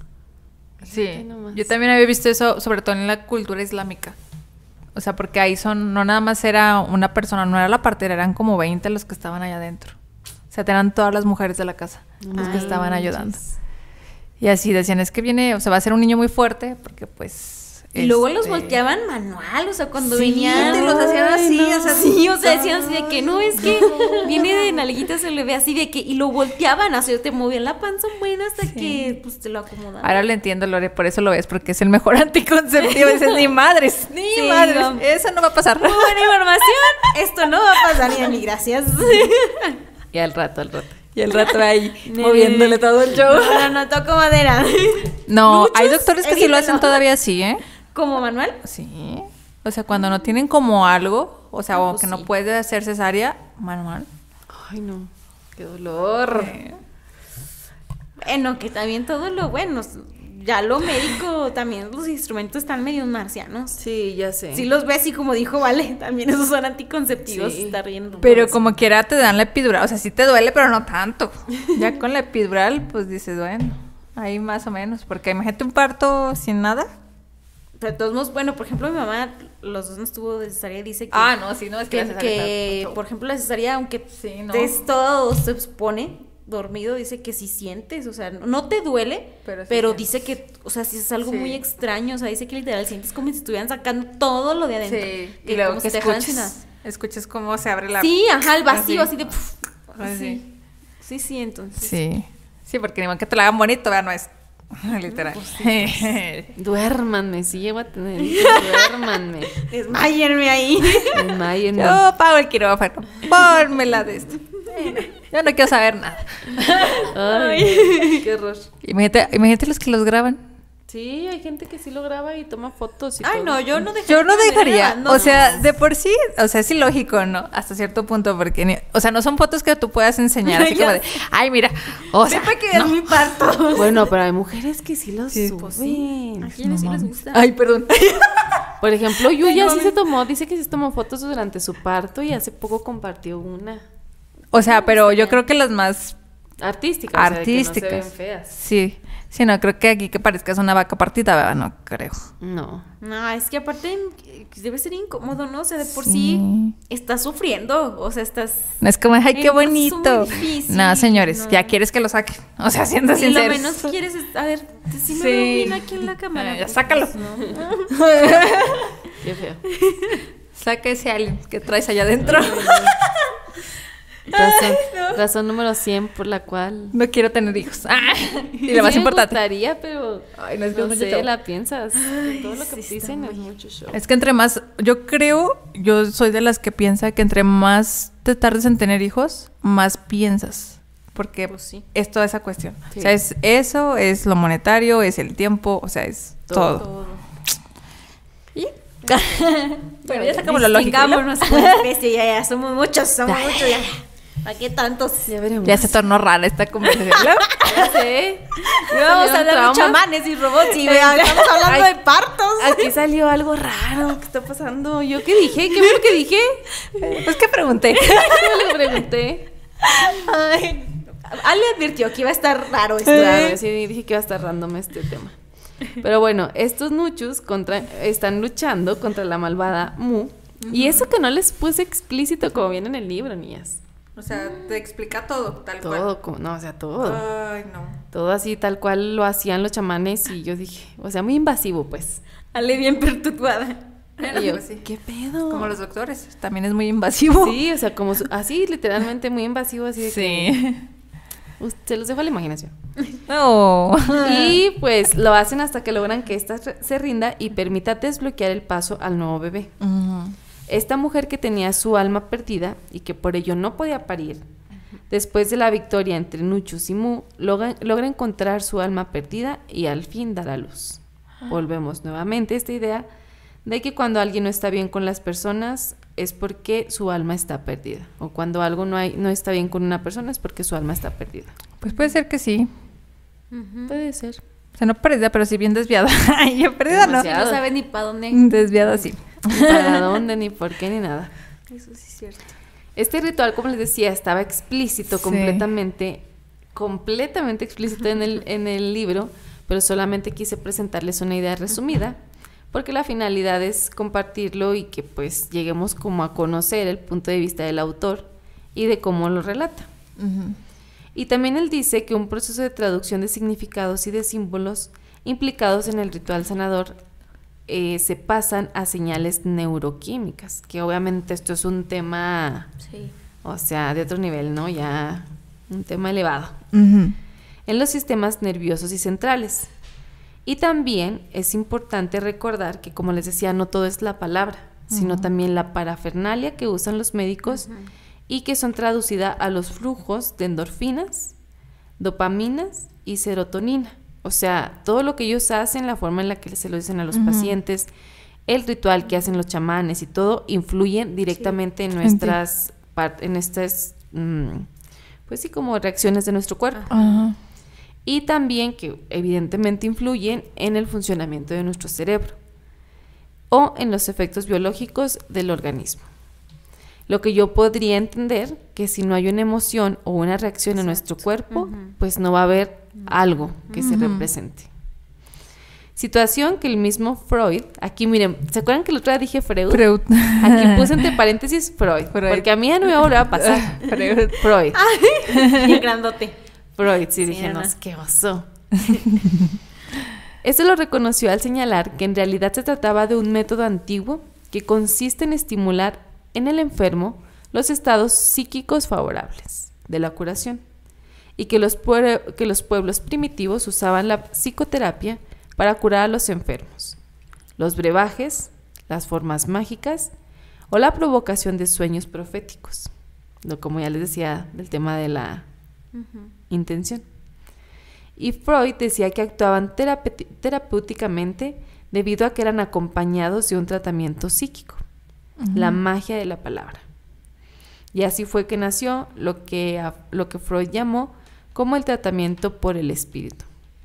Sí, nomás. yo también había visto eso, sobre todo en la cultura islámica. O sea, porque ahí no nada más era una persona, no era la partera, eran como 20 los que estaban allá adentro. O sea, eran todas las mujeres de la casa los que Ay, estaban ayudando. Y así decían, es que viene, o sea, va a ser un niño muy fuerte, porque pues... Y luego los volteaban manual, o sea, cuando Sí, venían. te los hacían así, no. o sea, sí, o sea, decían así de que no, es que viene de nalguitas, se le ve así de que, y lo volteaban, así, te movían la panza buena hasta que pues te lo acomodaban. Ahora lo entiendo, Lore, por eso lo ves, porque es el mejor anticonceptivo. Dices, ni madres, ni Sí, madres, no. eso no va a pasar. Muy buena información, esto no va a pasar ni a mí, gracias. Y al rato. Y el rato ahí moviéndole todo el show. No, toco madera. No, Muchos hay doctores que sí lo hacen evítalo. todavía así, ¿eh? ¿Como manual? Sí. O sea, cuando no tienen como algo, o sea, o pues que no sí. puede hacer cesárea, manual. Ay, no. Qué dolor. Bueno, que también todo lo bueno, ya lo médico, también los instrumentos están medio marcianos. Sí, ya sé. Si los ves y como dijo Vale, también esos son anticonceptivos, Sí. está riendo. Pero por eso. como quiera te dan la epidural, o sea, sí te duele, pero no tanto. Ya con la epidural, pues dices, bueno, ahí más o menos, porque imagínate un parto sin nada. Pero de todos modos, bueno, por ejemplo, mi mamá, los dos no estuvo de cesárea y dice que... no, sí, no, es que, por ejemplo, la cesárea, aunque Sí, no. estés todo, se supone, dormido, dice que si sientes, o sea, no te duele, Pero pero, sí dice que, o sea, si es algo Sí. muy extraño, o sea, dice que literal sientes como si estuvieran sacando todo lo de adentro. Sí, que y luego como que si te dejaran sin nada. escuches cómo se abre la... Sí, ajá, el vacío, Así. así de... Así. Sí, entonces. Sí, sí, porque ni modo que te lo hagan bonito, vea, no es Literal. Duérmanme, si llego a tener hijos, duérmanme. Desmáyenme ahí. Desmáyenme. Yo pago el quirófano. Pónmela de esto. Yo no quiero saber nada. Ay, qué horror. Imagínate los que los graban. Sí, hay gente que sí lo graba y toma fotos y Ay, todo. no, yo no dejaría. Yo no dejaría, No, o sea, de por sí, o sea, es ilógico, ¿no? Hasta cierto punto, porque, o sea, no son fotos que tú puedas enseñar, así como de, ay, mira, o sea, Sepa que es mi parto. Bueno, pero hay mujeres que sí los Sí, suben. pues ¿A quiénes sí les gusta? ay, perdón. Por ejemplo, Yuya sí se tomó, dice que sí se tomó fotos durante su parto y hace poco compartió una. O sea, pero yo creo que las más Artística, o sea, de que no se artísticas. ven feas. Sí, no, creo que aquí que parezcas una vaca partida, ¿verdad? No creo. No. No, es que aparte debe ser incómodo, ¿no? O sea, de por sí estás sufriendo. O sea, estás. No es como, ay, qué Es muy bonito. difícil, No, señores, no. ya quieres que lo saquen. O sea, siendo Si lo sinceros. menos quieres es. A ver, si me Sí. veo bien aquí en la cámara. Ya pues, sácalo. no. Qué feo. Saca ese alien que traes allá adentro. Razón número 100 por la cual... No quiero tener hijos. Y lo más Sí importante. me gustaría, pero... Ay, no, es que no es mucho sé, show. la piensas. Todo lo que sí, dicen está es mucho show. Es que entre más, yo soy de las que piensa que entre más te tardes en tener hijos, más piensas. Porque Pues sí. es toda esa cuestión. Sí. O sea, es eso, es lo monetario, es el tiempo, o sea, es todo. Todo. ¿Y? Bueno, ya sacamos lo lógico. ¿no? Distingámonos como especie, ya, somos muchos, ya. ¿Para qué tantos? Ya veremos. Ya se tornó rara esta conversación. Ya sé. Vamos a hablar de traumas. chamanes y robots y estamos hablando Ay. de partos. Aquí salió algo raro. ¿Qué está pasando? ¿Yo qué dije? ¿Qué fue lo que dije? Pues que pregunté. Yo le pregunté. Ay, Ale advirtió que iba a estar raro esto. Claro, sí, dije que iba a estar random este tema. Pero bueno, estos Nuchus están luchando contra la malvada Mu. Y eso que no les puse explícito como viene en el libro, niñas. O sea, te explica todo, tal Todo, no, o sea, todo. Ay, no. Todo así, tal cual lo hacían los chamanes. Y yo dije, o sea, muy invasivo, pues. Ale bien perturbada. Y yo, Pues sí. ¿qué pedo? Como los doctores, también es muy invasivo. Sí, o sea, como así, literalmente muy invasivo, así de que... Se los dejo a la imaginación. No. Y pues lo hacen hasta que logran que ésta se rinda y permita desbloquear el paso al nuevo bebé. Esta mujer que tenía su alma perdida y que por ello no podía parir, después de la victoria entre Nuchus y Mu, logra encontrar su alma perdida y al fin dar a luz. Volvemos nuevamente a esta idea de que cuando alguien no está bien con las personas es porque su alma está perdida. O cuando algo no está bien con una persona es porque su alma está perdida. Pues puede ser que sí. Puede ser. O sea, no perdida, pero sí bien desviada. Ay, yo perdida no. Demasiado. No sabe ni para dónde. Desviada sí. Para dónde, ni por qué, ni nada. Eso sí es cierto. Este ritual, como les decía, estaba explícito, Sí. completamente explícito en el libro, pero solamente quise presentarles una idea resumida, porque la finalidad es compartirlo y que pues lleguemos como a conocer el punto de vista del autor y de cómo lo relata. Y también él dice que un proceso de traducción de significados y de símbolos implicados en el ritual sanador se pasan a señales neuroquímicas, que obviamente esto es un tema, Sí. o sea, de otro nivel, ¿no? Ya un tema elevado. En los sistemas nerviosos y centrales. Y también es importante recordar que, como les decía, no todo es la palabra, sino también la parafernalia que usan los médicos y que son traducidas a los flujos de endorfinas, dopaminas y serotonina. O sea, todo lo que ellos hacen, la forma en la que se lo dicen a los pacientes, el ritual que hacen los chamanes y todo, influyen directamente en nuestras, pues sí, como reacciones de nuestro cuerpo. Ajá. Y también que evidentemente influyen en el funcionamiento de nuestro cerebro o en los efectos biológicos del organismo. Lo que yo podría entender que si no hay una emoción o una reacción en nuestro cuerpo, pues no va a haber algo que se represente. Situación que el mismo Freud, aquí miren, ¿se acuerdan que el otro día dije Freud? Freud. Aquí puse entre paréntesis Freud, porque a mí ya no me va a volver a pasar. Freud. Bien grandote. Freud, sí, dije, no, qué oso. Eso lo reconoció al señalar que en realidad se trataba de un método antiguo que consiste en estimular en el enfermo los estados psíquicos favorables de la curación y que los pueblos primitivos usaban la psicoterapia para curar a los enfermos, los brebajes, las formas mágicas o la provocación de sueños proféticos, como ya les decía del tema de la intención. Y Freud decía que actuaban terapéuticamente debido a que eran acompañados de un tratamiento psíquico, la magia de la palabra. Y así fue que nació lo que Freud llamó como el tratamiento por el espíritu,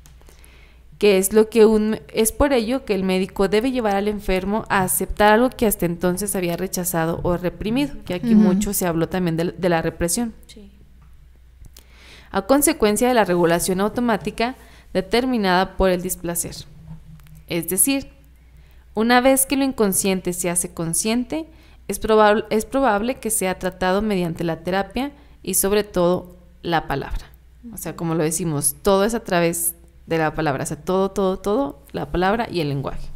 que es es por ello que el médico debe llevar al enfermo a aceptar algo que hasta entonces había rechazado o reprimido, que aquí mucho se habló también de la represión. Sí. A consecuencia de la regulación automática determinada por el displacer. Es decir, una vez que lo inconsciente se hace consciente, es probable que sea tratado mediante la terapia y sobre todo la palabra. O sea, como lo decimos, todo es a través de la palabra, o sea, todo, la palabra y el lenguaje.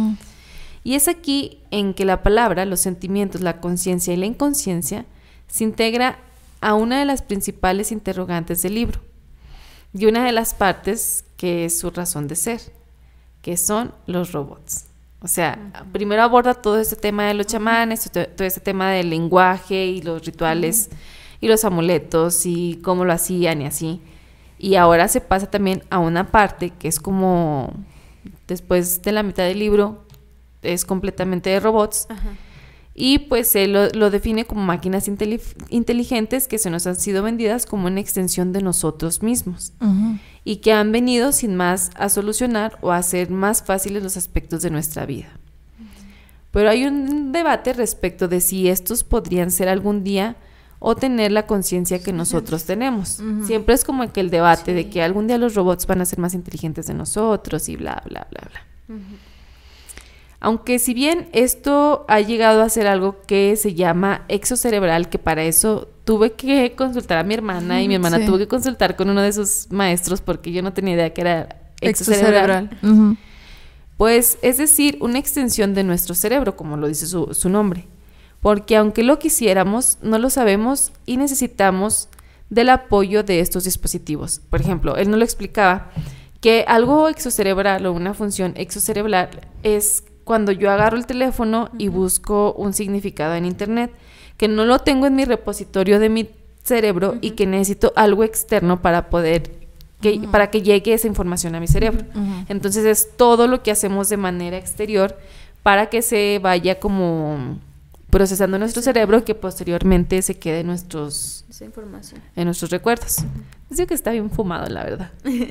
Y es aquí en que la palabra, los sentimientos, la conciencia y la inconsciencia se integra a una de las principales interrogantes del libro y una de las partes que es su razón de ser, que son los robots. O sea, primero aborda todo este tema de los chamanes, todo este tema del lenguaje y los rituales y los amuletos y cómo lo hacían y así. Y ahora se pasa también a una parte que es como, después de la mitad del libro, es completamente de robots. Y pues él lo define como máquinas inteligentes que se nos han sido vendidas como una extensión de nosotros mismos y que han venido sin más a solucionar o a hacer más fáciles los aspectos de nuestra vida. Pero hay un debate respecto de si estos podrían ser algún día o tener la conciencia que nosotros tenemos. Siempre es como que el debate de que algún día los robots van a ser más inteligentes de nosotros y bla, bla, bla, bla. Aunque si bien esto ha llegado a ser algo que se llama exocerebral, que para eso tuve que consultar a mi hermana y mi hermana tuvo que consultar con uno de sus maestros porque yo no tenía idea que era exocerebral. Pues es decir, una extensión de nuestro cerebro, como lo dice su nombre. Porque aunque lo quisiéramos, no lo sabemos y necesitamos del apoyo de estos dispositivos. Por ejemplo, él nos lo explicaba, que algo exocerebral o una función exocerebral es cuando yo agarro el teléfono y busco un significado en internet, que no lo tengo en mi repositorio de mi cerebro y que necesito algo externo para para que llegue esa información a mi cerebro. Entonces es todo lo que hacemos de manera exterior para que se vaya como procesando nuestro cerebro y que posteriormente se quede en nuestros recuerdos. Digo que está bien fumado, la verdad.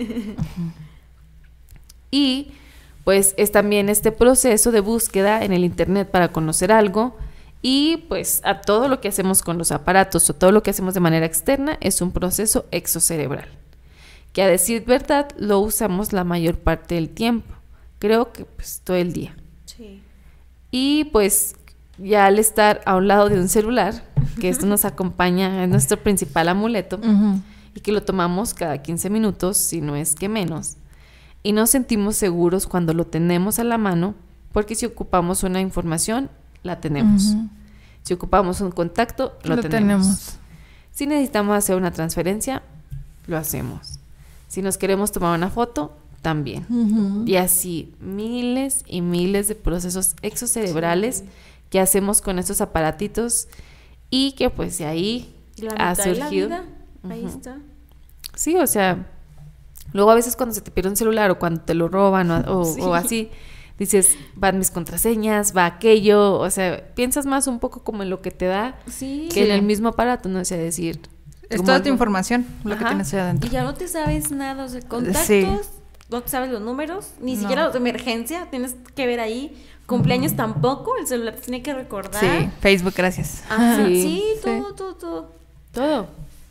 Y pues es también este proceso de búsqueda en el internet para conocer algo y pues a todo lo que hacemos con los aparatos o todo lo que hacemos de manera externa es un proceso exocerebral, que a decir verdad lo usamos la mayor parte del tiempo, creo que pues todo el día. Sí. Y pues ya al estar a un lado de un celular, que esto nos acompaña, es nuestro principal amuleto, y que lo tomamos cada 15 minutos, si no es que menos, y nos sentimos seguros cuando lo tenemos a la mano, porque si ocupamos una información, la tenemos. Si ocupamos un contacto, lo tenemos. Si necesitamos hacer una transferencia, lo hacemos. Si nos queremos tomar una foto, también. Y así, miles y miles de procesos exocerebrales que hacemos con estos aparatitos y que pues de ahí ha surgido. La vida, ahí está. Sí, o sea, luego a veces cuando se te pierde un celular o cuando te lo roban o así, dices, van mis contraseñas, va aquello, o sea, piensas más un poco como en lo que te da que en el mismo aparato, no sé, decir. Es toda tu información, lo que tienes ahí adentro. Y ya no te sabes nada, o sea, contactos, no te sabes los números, ni siquiera los de emergencia, tienes que ver ahí. Cumpleaños tampoco, el celular te tiene que recordar. Sí, Facebook, gracias. Sí, todo.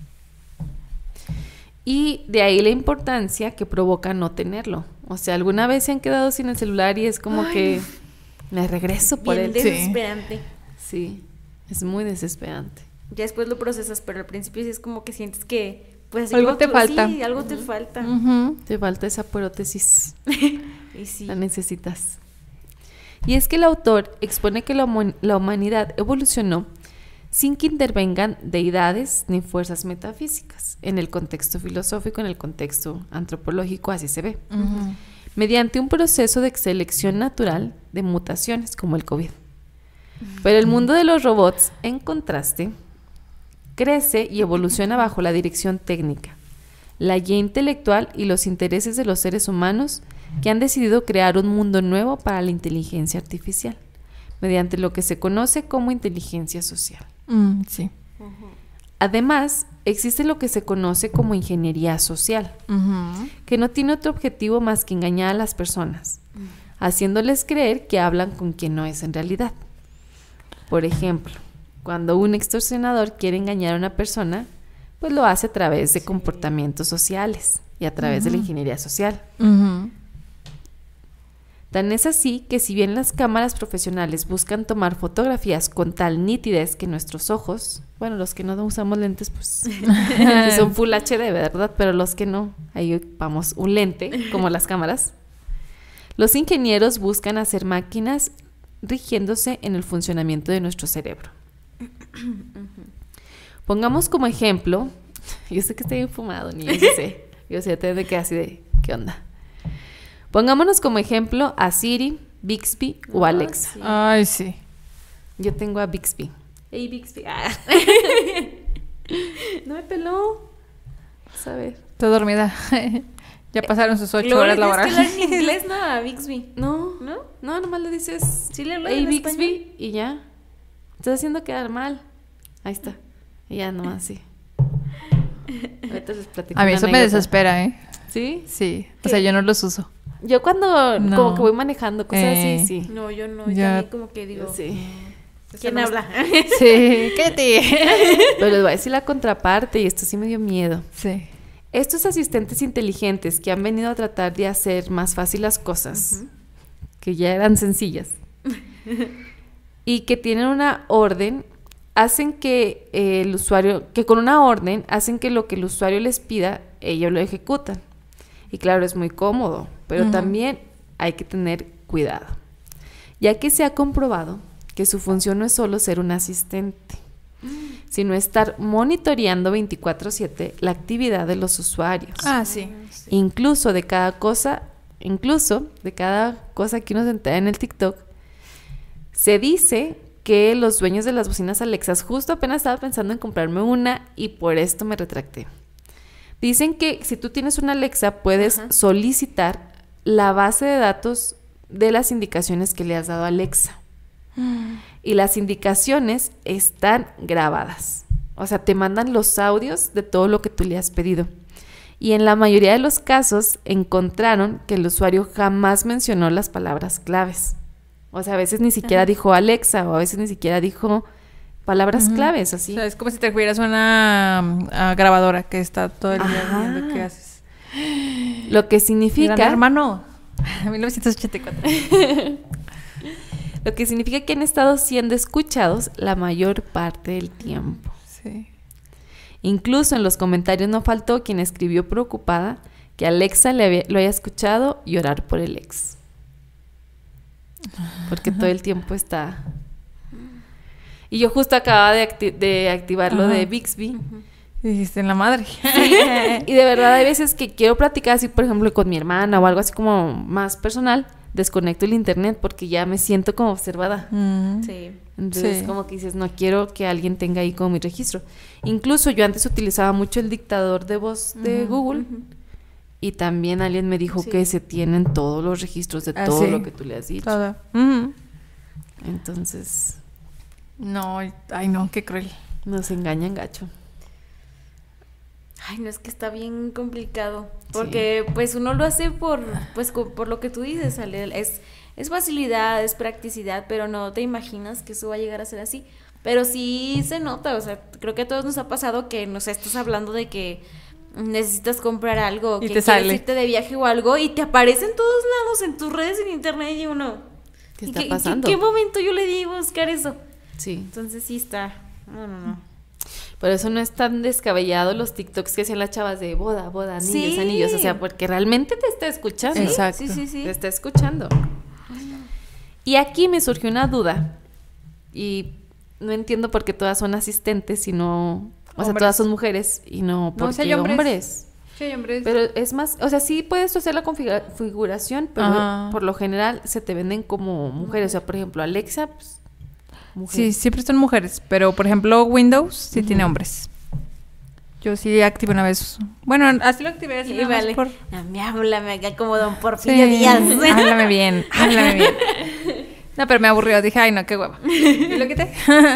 Y de ahí la importancia que provoca no tenerlo. O sea, ¿alguna vez se han quedado sin el celular y es como que me regreso por él? Bien desesperante. Sí, es muy desesperante. Ya después lo procesas, pero al principio sí es como que sientes que pues algo te falta. Sí, algo te falta. Te falta esa prótesis. Y sí. La necesitas. Y es que el autor expone que la humanidad evolucionó sin que intervengan deidades ni fuerzas metafísicas. En el contexto filosófico, en el contexto antropológico, así se ve. Mediante un proceso de selección natural de mutaciones, como el COVID. Pero el mundo de los robots, en contraste, crece y evoluciona bajo la dirección técnica, la guía intelectual y los intereses de los seres humanos que han decidido crear un mundo nuevo para la inteligencia artificial, mediante lo que se conoce como inteligencia social. Sí. Además, existe lo que se conoce como ingeniería social, que no tiene otro objetivo más que engañar a las personas, haciéndoles creer que hablan con quien no es en realidad. Por ejemplo, cuando un extorsionador quiere engañar a una persona, pues lo hace a través de comportamientos sociales y a través de la ingeniería social. Tan es así que si bien las cámaras profesionales buscan tomar fotografías con tal nitidez que nuestros ojos, bueno, los que no usamos lentes, pues son Full HD, ¿verdad? Pero los que no, ahí vamos, un lente, como las cámaras. Los ingenieros buscan hacer máquinas rigiéndose en el funcionamiento de nuestro cerebro. Pongamos como ejemplo, yo sé que estoy infumado, ni yo sé, yo sé, te de que así de, ¿qué onda? Pongámonos como ejemplo a Siri, Bixby o Alexa. Sí. Ay, sí. Yo tengo a Bixby. Hey, Bixby. No me peló. Vamos a ver. Estoy dormida. Ya pasaron sus 8 Luego horas le tienes que laborales. hablar en inglés, no, a Bixby. No, ¿No? nomás le dices Sí le hablas hey en Bixby español. y ya. Estás haciendo quedar mal. Ahí está. Y ya nomás sí. Ahorita les platico A mí una eso me anécdota. desespera, ¿eh? ¿Sí? Sí. ¿Qué? O sea, yo no los uso. Yo cuando No. como que voy manejando cosas así, sí. No, yo no. Ya. Yo a mí como que digo, Yo sí. ¿quién Eso no habla? Sí. Katy. Pero les voy a decir la contraparte y esto sí me dio miedo. Sí. Estos asistentes inteligentes que han venido a tratar de hacer más fácil las cosas, que ya eran sencillas, y que tienen una orden, hacen que el usuario, que con una orden, hacen que lo que el usuario les pida, ellos lo ejecutan. Y claro, es muy cómodo, pero también hay que tener cuidado, ya que se ha comprobado que su función no es solo ser un asistente, sino estar monitoreando 24/7 la actividad de los usuarios. Ah, sí. Incluso de cada cosa que uno se entera en el TikTok, se dice que los dueños de las bocinas Alexas, justo apenas estaba pensando en comprarme una y por esto me retracté. Dicen que si tú tienes una Alexa puedes solicitar la base de datos de las indicaciones que le has dado a Alexa. Y las indicaciones están grabadas. O sea, te mandan los audios de todo lo que tú le has pedido. Y en la mayoría de los casos encontraron que el usuario jamás mencionó las palabras claves. O sea, a veces ni siquiera dijo Alexa o a veces ni siquiera dijo palabras claves, así. O sea, es como si te refieras a una grabadora que está todo el día Ajá. viendo qué haces. Lo que significa... Gran hermano. 1984. Lo que significa que han estado siendo escuchados la mayor parte del tiempo. Sí. Incluso en los comentarios no faltó quien escribió preocupada que Alexa lo haya escuchado llorar por el ex. Porque todo el tiempo está... Y yo justo acababa de activar lo de Bixby. Y dijiste en la madre. Y de verdad hay veces que quiero platicar así, por ejemplo, con mi hermana o algo así como más personal. Desconecto el internet porque ya me siento como observada. Sí. Entonces Sí. como que dices, no quiero que alguien tenga ahí como mi registro. Incluso yo antes utilizaba mucho el dictador de voz de Google y también alguien me dijo que se tienen todos los registros de todo sí. lo que tú le has dicho. Todo. Entonces No, ay no, qué cruel. nos engañan gacho. Ay, no, es que está bien complicado. Porque pues uno lo hace por lo que tú dices, Ale. Es facilidad, es practicidad, pero no te imaginas que eso va a llegar a ser así. Pero sí se nota, o sea, creo que a todos nos ha pasado que, no sé, estás hablando de que necesitas comprar algo, Y que te sale. quieres irte de viaje o algo, y te aparece en todos lados, en tus redes, en internet, y uno... ¿Qué ¿en está pasando? ¿En qué momento yo le di a buscar eso? Sí. Entonces sí está... No. Por eso no es tan descabellado los TikToks que hacían las chavas de boda, anillos, Sí. anillos. O sea, porque realmente te está escuchando. Sí, Exacto. sí. Te está escuchando. Y aquí me surgió una duda. Y no entiendo por qué todas son asistentes y no... O sea, Hombres. todas son mujeres y no porque sí hay hombres. hombres. Sí, hay hombres. Pero es más... O sea, sí puedes hacer la configuración, pero Ajá. por lo general se te venden como mujeres. O sea, por ejemplo, Alexa, pues... mujer. Sí, siempre son mujeres. Pero, por ejemplo, Windows sí tiene hombres. Yo sí activé una vez. Bueno, así lo activé. Así Sí, nada más vale. por... A mí háblame acá como don Porfirio Sí, Díaz. háblame bien, háblame bien. No, pero me aburrió. Dije, ay, no, qué hueva. Y lo quité.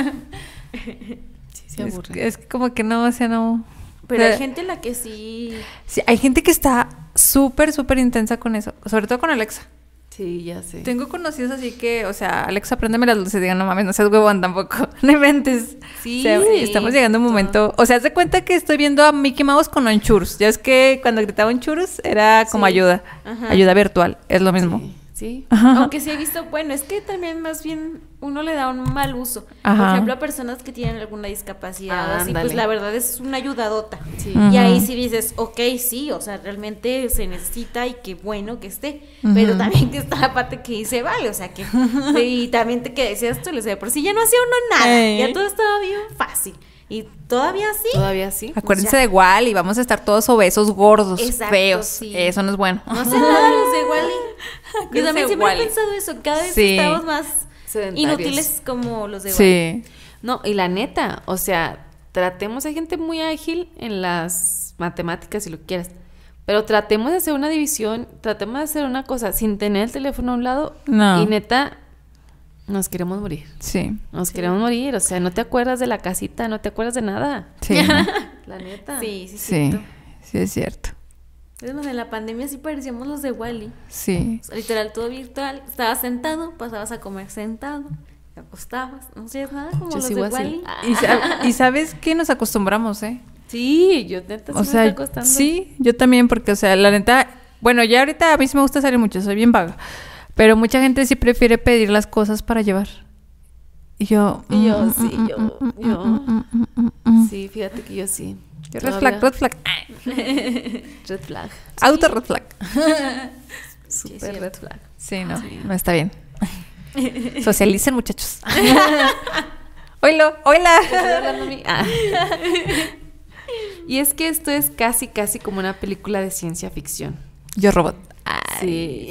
Sí, se aburre. Es como que no, o sea, no... Pero hay gente a la que sí... Sí, hay gente que está súper, súper intensa con eso. Sobre todo con Alexa. Sí, ya sé. Tengo conocidos así que, o sea, Alexa, préndeme las luces. Digan, no mames, no seas huevón tampoco. No inventes. Sí. O sea, estamos llegando a un momento... O sea, haz de cuenta que estoy viendo a Mickey Mouse con un churros. Ya es que cuando gritaba un churros era como ayuda. Ajá. Ayuda virtual. Es lo mismo. Sí. Aunque sí he visto, bueno, es que también más bien uno le da un mal uso. Por Ajá. ejemplo, a personas que tienen alguna discapacidad, así, Ándale. pues la verdad es una ayudadota. Sí. Ujú. Y ahí sí dices, ok, sí, o sea, realmente se necesita y qué bueno que esté. Pero también que está la parte que dice, vale, o sea, que... y también te que decías tú, o sea, por si ya no hacía uno nada, ya todo estaba bien fácil. Y todavía sí. Todavía sí. Acuérdense sea- de igual y vamos a estar todos obesos, gordos, Exacto, feos. sí. Eso no es bueno. No hacen nada los de Wally. Yo Acuérdense también de siempre he Wall-E. pensado eso, cada vez Sí. estamos más Sedentarios. inútiles como los de Wall-E. Sí. No, y la neta, o sea, tratemos, hay gente muy ágil en las matemáticas, si lo quieras, pero tratemos de hacer una división, tratemos de hacer una cosa sin tener el teléfono a un lado No. y neta, nos queremos morir. Sí. Nos queremos morir, o sea, no te acuerdas de la casita, no te acuerdas de nada. Sí. ¿no? La neta. Sí, sí, Sí. cierto. Sí, es cierto. Es más, en la pandemia sí parecíamos los de Wall-E. Sí. O sea, literal, todo virtual. Estabas sentado, pasabas a comer sentado, te acostabas. No hacías nada como Yo los sigo de así. Wall-E. Y sabes que nos acostumbramos, ¿eh? Sí, yo neta sí O me sea, está costando. sí, yo también, porque, o sea, la neta, bueno, ya ahorita a mí sí me gusta salir mucho, soy bien vaga, pero mucha gente sí prefiere pedir las cosas para llevar. Y yo... Y yo, sí, yo. Sí, fíjate que yo sí. Red flag, red flag. Red flag. Auto red flag. Super red flag. Sí, no, no está bien. Socialicen, muchachos. Oilo, hola. ¿Estás hablando a mí? Ah. Y es que esto es casi, casi como una película de ciencia ficción. Yo robot. Sí.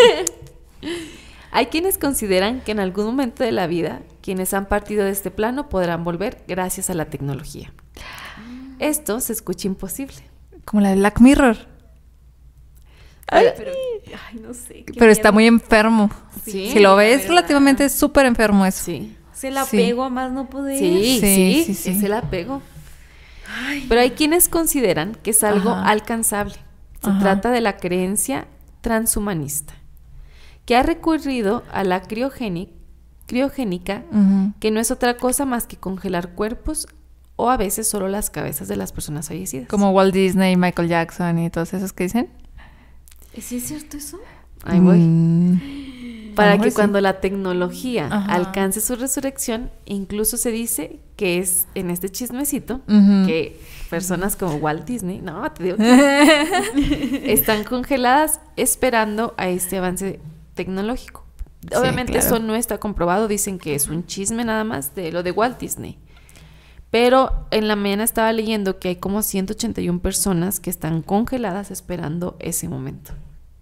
Hay quienes consideran que en algún momento de la vida, quienes han partido de este plano podrán volver gracias a la tecnología. Esto se escucha imposible. Como la de Black Mirror. Ay, pero, ay, no sé. qué Pero está miedo. muy enfermo. Sí, Si lo la ves verdad. relativamente es súper enfermo eso. Sí. Se la Sí. pego a más no poder. Sí, Sí, sí, sí, sí. es el apego. Pero hay quienes consideran que es algo Ajá. alcanzable. Se Ajá. trata de la creencia transhumanista, que ha recurrido a la criogénica, Ujú. que no es otra cosa más que congelar cuerpos o a veces solo las cabezas de las personas fallecidas. Como Walt Disney, Michael Jackson y todos esos que dicen. ¿Sí es cierto eso? Ahí voy. Para A lo mejor que sí. cuando la tecnología Ajá. alcance su resurrección, incluso se dice que es en este chismecito Ujú. que personas como Walt Disney, no, te digo que están congeladas esperando a este avance tecnológico. Sí, Obviamente claro. eso no está comprobado, dicen que es un chisme nada más de lo de Walt Disney. Pero en la mañana estaba leyendo que hay como 181 personas que están congeladas esperando ese momento.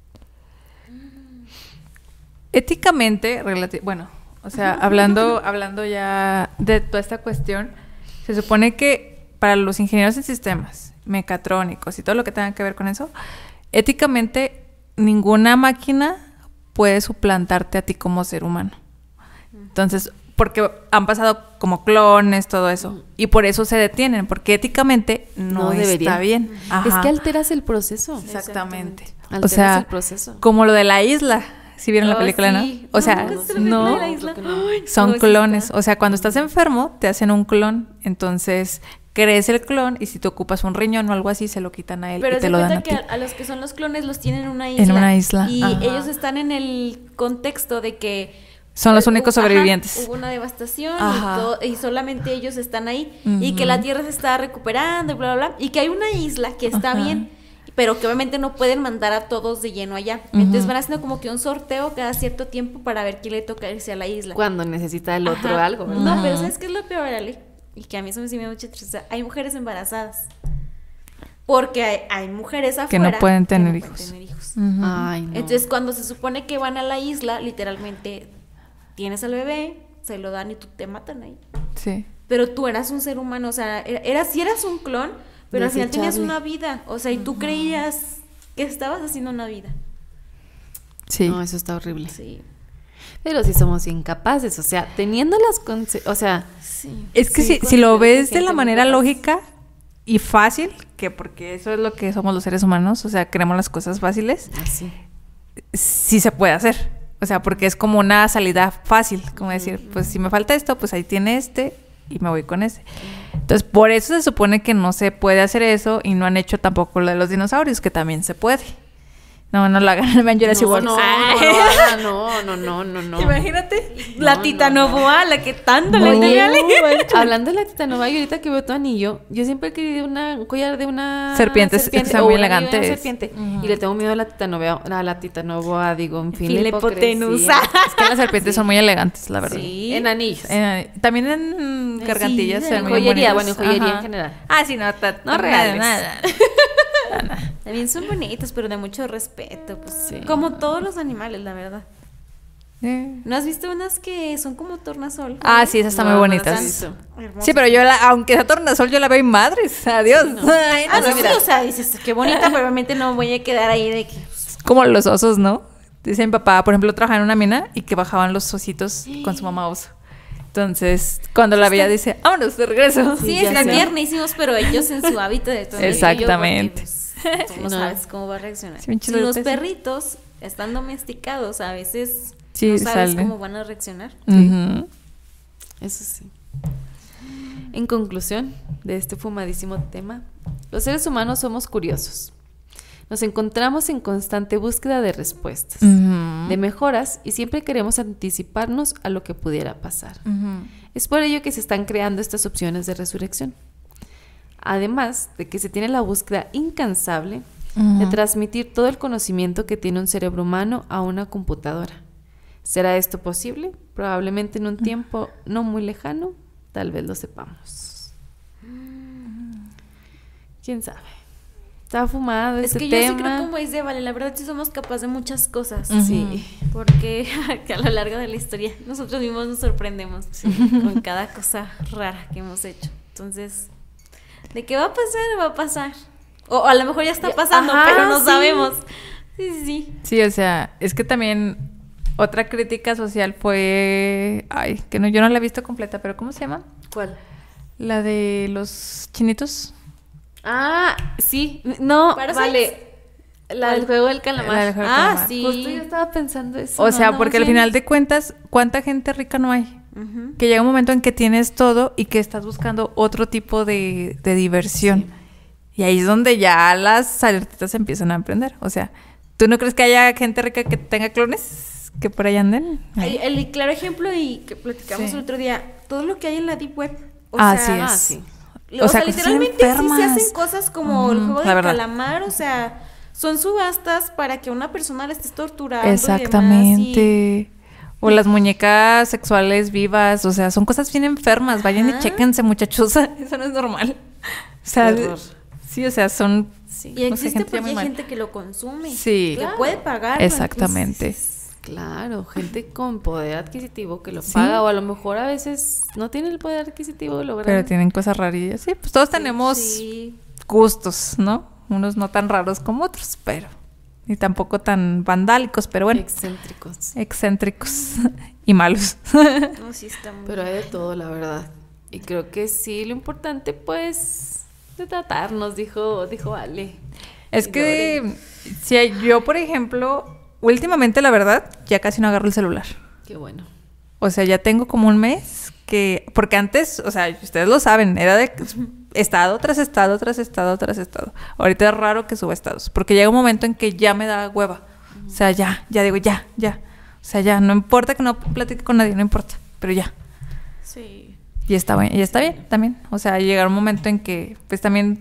Éticamente, bueno, o sea, hablando ya de toda esta cuestión, se supone que para los ingenieros en sistemas, mecatrónicos y todo lo que tenga que ver con eso, éticamente ninguna máquina puede suplantarte a ti como ser humano. Entonces, porque han pasado como clones, todo eso, y por eso se detienen, porque éticamente no debería. está bien. Ajá. Es que alteras el proceso. Exactamente. Alteras O sea, el proceso. como lo de la isla. Si vieron la Oh, película, sí. ¿no? O sea, ¿nunca viste la no, película de la isla? creo que no. Ay, son no, sí clones. está. O sea, cuando estás enfermo, te hacen un clon. Entonces, crees el clon y si te ocupas un riñón o algo así, se lo quitan a él Pero y te se lo dan cuenta a que ti. a los que son los clones los tienen en una isla. En una isla, Y ajá. ellos están en el contexto de que... Son los únicos ajá, sobrevivientes. Hubo una devastación Ajá. y solamente ellos están ahí. Y que la Tierra se está recuperando y bla, bla, bla. Y que hay una isla que está Ajá. bien. pero que obviamente no pueden mandar a todos de lleno allá. Entonces van haciendo como que un sorteo cada cierto tiempo para ver quién le toca irse a la isla. Cuando necesita el otro Ajá. algo, ¿verdad? No, pero ¿sabes qué es lo peor, Ale? Y que a mí eso me da mucha tristeza. Hay mujeres embarazadas. Porque hay mujeres afuera que no pueden tener que no hijos. pueden tener hijos. Ay, no. Entonces, cuando se supone que van a la isla, literalmente tienes al bebé, se lo dan y tú te matan ahí. Sí. Pero tú eras un ser humano, o sea, sí eras un clon, pero al final tenías Desechable. una vida. O sea, y tú creías que estabas haciendo una vida. Sí. No, eso está horrible. Sí. Pero si somos incapaces, o sea, teniendo o sea, Sí. Es que Sí, si lo considero que ves de gente la muy manera capaz. lógica y fácil, que porque eso es lo que somos los seres humanos, o sea, queremos las cosas fáciles, así. sí se puede hacer. O sea, porque es como una salida fácil, como decir, pues si me falta esto, pues ahí tiene este y me voy con ese. Entonces, por eso se supone que no se puede hacer eso y no han hecho tampoco lo de los dinosaurios, que también se puede. No lo hagan, vean Jurassic World. No, Ay. no. Imagínate. La Titanoboa, la que tanto le Oye, tenía Ale. hablando de la Titanoboa, y ahorita que veo tu anillo, yo siempre he querido un collar de una Serpientes, que sean o muy un anillo de una elegantes. serpiente. Y le tengo miedo a la Titanoboa, digo, en fin, la Filepotenusa. hipocresía. Es que las serpientes son muy elegantes, la verdad. Sí. En anillos. También en gargantillas. Sí, se ven en muy joyería, bonitas. bueno, en joyería Ajá. en general. Ah, sí, no reales. Nada. También son bonitos, pero de mucho respeto. Pues, Sí. como todos los animales, la verdad. Sí. ¿No has visto unas que son como tornasol? Ah, sí, esas están muy No, no bonitas. las he visto. Hermosas. Sí, pero yo, aunque sea tornasol, yo la veo y madres. Adiós. Ay, no, Ah, sí, mira. o sea, dices, qué bonita, pero obviamente no voy a quedar ahí de que... Como los osos, ¿no? Dice mi papá, por ejemplo, trabajaba en una mina y que bajaban los ositos con su mamá oso. Entonces, cuando la veía, dice, vámonos, de regreso. Sí, ya están sé. tiernísimos, pero ellos en su hábitat de todo el Exactamente. tú no sabes cómo va a reaccionar. Sí, bien Si chido los el pez. perritos están domesticados, a veces Sí, no sabes sale. cómo van a reaccionar. Ujú. Eso sí. En conclusión de este fumadísimo tema, los seres humanos somos curiosos. Nos encontramos en constante búsqueda de respuestas, Ujú. de mejoras y siempre queremos anticiparnos a lo que pudiera pasar. Ujú. Es por ello que se están creando estas opciones de resurrección. Además de que se tiene la búsqueda incansable de transmitir todo el conocimiento que tiene un cerebro humano a una computadora. ¿Será esto posible? Probablemente en un tiempo no muy lejano, tal vez lo sepamos. ¿Quién sabe? Está fumado Es este que yo tema. sí creo como dice Vale, la verdad sí somos capaces de muchas cosas. Sí. Porque que a lo largo de la historia nosotros mismos nos sorprendemos con cada cosa rara que hemos hecho. Entonces, ¿de qué va a pasar? Va a pasar. O a lo mejor ya está pasando, Ajá, pero no sí. sabemos. Sí. Sí, o sea, es que también otra crítica social fue... Ay, que no, yo no la he visto completa, pero ¿cómo se llama? ¿Cuál? La de los chinitos. Ah, sí. No, ¿Parasites? vale. La del juego del calamar. La del juego del Ah, calamar. sí. Justo yo estaba pensando eso. O sea, no, porque al sí. final de cuentas, ¿cuánta gente rica no hay? Ujú. Que llega un momento en que tienes todo y que estás buscando otro tipo de diversión. Y ahí es donde ya las alertitas empiezan a aprender. O sea, ¿tú no crees que haya gente rica que tenga clones que por ahí anden? El claro ejemplo y que platicamos Sí. el otro día, todo lo que hay en la Deep Web. O Así sea, es. sí. O sea, cosas literalmente sí se enfermas. hacen cosas como el Ujú, juego la del verdad. calamar, o sea, son subastas para que a una persona le estés torturando. Exactamente. O las muñecas sexuales vivas, o sea, son cosas bien enfermas. Vayan y Ajá. chéquense, muchachos. Eso no es normal. O sea, Qué horror. sí, o sea, son... Y no sé, existe gente ya porque muy hay mal. gente que lo consume. Sí. Que Claro. puede pagar. Exactamente. Claro, gente con poder adquisitivo que lo Sí. paga o a lo mejor a veces no tiene el poder adquisitivo de lograr. Pero tienen cosas rarillas. Sí, pues todos tenemos Sí. gustos, ¿no? Unos no tan raros como otros, pero... Ni tampoco tan vandálicos, pero bueno. Excéntricos. Excéntricos y malos. No, sí está muy... Pero hay de todo, la verdad. Y creo que sí, lo importante, pues, de tratarnos, dijo Ale. Es Y que si yo, por ejemplo, últimamente, la verdad, ya casi no agarro el celular. Qué bueno. O sea, ya tengo como un mes que... Porque antes, o sea, ustedes lo saben, era de estado tras estado, tras estado, tras estado. Ahorita es raro que suba estados, porque llega un momento en que ya me da hueva. O sea, ya digo, ya. O sea, ya, no importa que no platique con nadie, no importa, pero ya. Sí. Y está bien también. O sea, llegar un momento en que, pues también,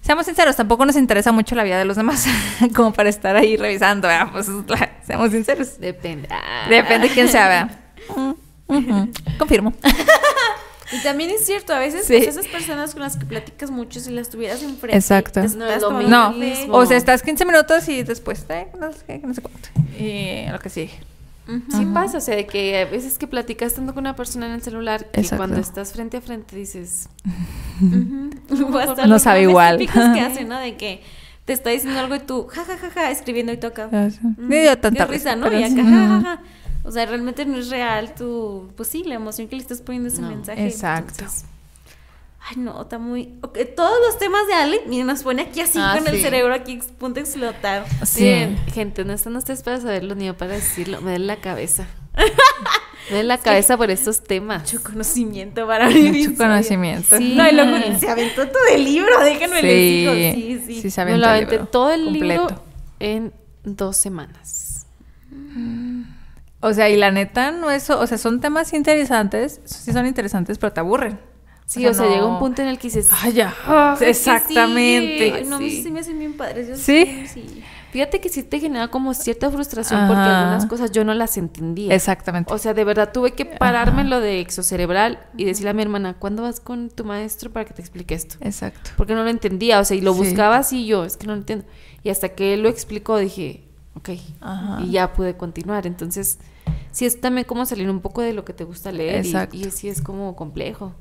Seamos sinceros, tampoco nos interesa mucho la vida de los demás, como para estar ahí revisando, ¿verdad? Pues seamos sinceros. Depende. Depende de quién sea, ¿verdad? Confirmo. Y también es cierto, a veces Sí. pues, esas personas con las que platicas mucho, si las tuvieras enfrente, Exacto. te estás No es lo tomando No, un café. o sea, estás 15 minutos y después, no sé qué, no sé cuánto. Y lo que sigue. Sí pasa, o sea, de que a veces que platicas tanto con una persona en el celular y Exacto. cuando estás frente a frente dices... O hasta No los sabe memes igual. típicos que hacen, ¿no? De que te está diciendo algo y tú, ja, escribiendo y tú acá. Ni yo tanta Qué risa, ¿no? pero Y sí. acá, ja. O sea, realmente no es real tu, pues sí, la emoción que le estás poniendo a ese No, mensaje. exacto. Entonces, ay, no, está muy... Okay, todos los temas de Ale, miren, nos pone aquí así con el sí. cerebro aquí a punto de explotar. Sí. Miren, gente, no están ustedes para saberlo ni yo para decirlo. Me duele la cabeza. Me duele la cabeza por estos temas. Mucho conocimiento para mí. Mucho conocimiento. Sí. No, y luego se aventó todo el libro, déjenme les digo. Sí. Sí, se Me aventó lo el aventé libro todo el completo. libro en 2 semanas. O sea, y la neta no es, o sea, son temas interesantes, sí son interesantes, pero te aburren. Sí, o sea, no- llega un punto en el que dices... Ay, ya. Es que Exactamente. sí. Ay, no, Sí. sí me hacen bien padres. Yo ¿Sí? sí. Fíjate que sí te genera como cierta frustración porque Ajá. algunas cosas yo no las entendía. Exactamente. O sea, de verdad tuve que pararme en lo de exocerebral y decirle a mi hermana, ¿cuándo vas con tu maestro para que te explique esto? Exacto. Porque no lo entendía, o sea, y lo Sí. buscaba así yo, es que no lo entiendo. Y hasta que él lo explicó dije, ok, Ajá. y ya pude continuar. Entonces, sí es también como salir un poco de lo que te gusta leer Exacto. y sí es como complejo.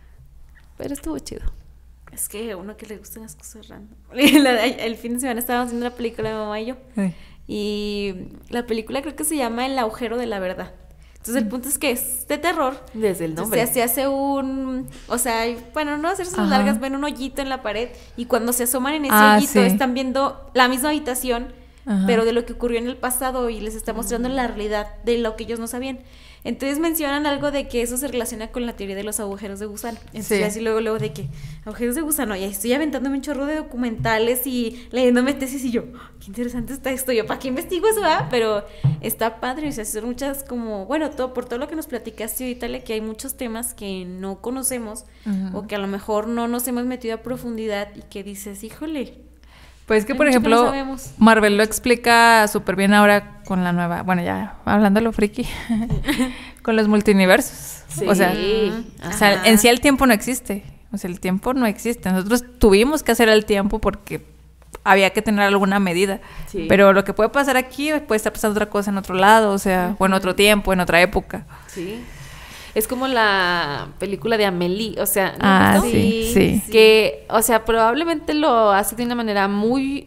Pero estuvo chido. Es que a uno que le gustan las cosas random. El fin de semana estábamos viendo la película, mi mamá y yo. Sí. Y la película creo que se llama El agujero de la verdad. Entonces el punto es que es de terror. Desde el nombre. Entonces, se hace un... O sea, bueno, no hacerse Ajá. largas, ven un hoyito en la pared y cuando se asoman en ese Ah, hoyito sí. están viendo la misma habitación, Ajá. pero de lo que ocurrió en el pasado y les está mostrando la realidad de lo que ellos no sabían. Entonces mencionan algo de que eso se relaciona con la teoría de los agujeros de gusano. Entonces Sí. así luego de que agujeros de gusano, y ahí estoy aventándome un chorro de documentales y leyéndome tesis y yo, qué interesante está esto, yo, ¿para qué investigo eso? Pero está padre, o sea, son muchas como, bueno, por todo lo que nos platicaste ahorita, Ale, que hay muchos temas que no conocemos o que a lo mejor no nos hemos metido a profundidad y que dices, híjole. Pues que, Hay por mucho que no ejemplo, sabemos. Marvel lo explica súper bien ahora con la nueva, bueno, ya hablando de lo friki, con los multiversos. Sí. O sea, Ajá. en sí el tiempo no existe. O sea, el tiempo no existe. Nosotros tuvimos que hacer el tiempo porque había que tener alguna medida. Sí. Pero lo que puede pasar aquí puede estar pasando otra cosa en otro lado, o sea, o en otro tiempo, en otra época. Sí. Es como la película de Amélie, o sea, ¿no? Ah, ¿no? sí. Que, o sea, probablemente lo hace de una manera muy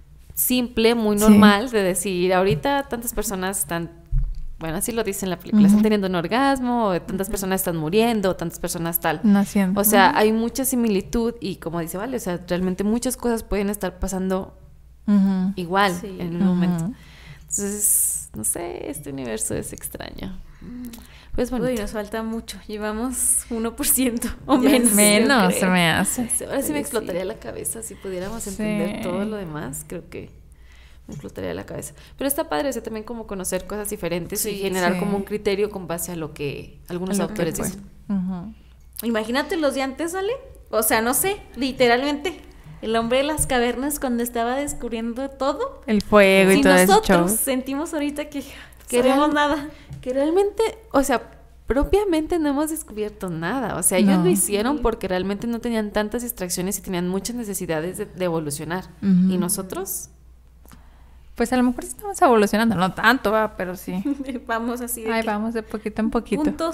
simple, muy Sí. normal de decir, ahorita tantas personas están, bueno, así lo dice en la película, están teniendo un orgasmo, o tantas personas están muriendo, o tantas personas tal. Naciendo. O sea, hay mucha similitud y como dice, vale, o sea, realmente muchas cosas pueden estar pasando Ujú. igual Sí. en un momento. Entonces, no sé, este universo es extraño. Pues bueno. Uy, nos falta mucho, llevamos 1% o Ya menos. sé. Menos creo. se me hace. Ahora sí me Sí. explotaría la cabeza si pudiéramos Sí. entender todo lo demás, creo que me explotaría la cabeza. Pero está padre, o sea, también como conocer cosas diferentes y Sí, generar sí. como un criterio con base a lo que algunos Lo que autores fue. dicen. Ujú. Imagínate los de antes, ¿sale? O sea, no sé, literalmente, el hombre de las cavernas cuando estaba descubriendo todo. El fuego y Si todo ese show. nosotros sentimos ahorita que Que sabemos real- nada. Que realmente, o sea, propiamente no hemos descubierto nada. O sea, ellos No. lo hicieron porque realmente no tenían tantas distracciones y tenían muchas necesidades de evolucionar. Ujú. ¿Y nosotros? Pues a lo mejor sí estamos evolucionando, no tanto, ¿va? Pero sí. Vamos así de Ahí que vamos de poquito en poquito. punto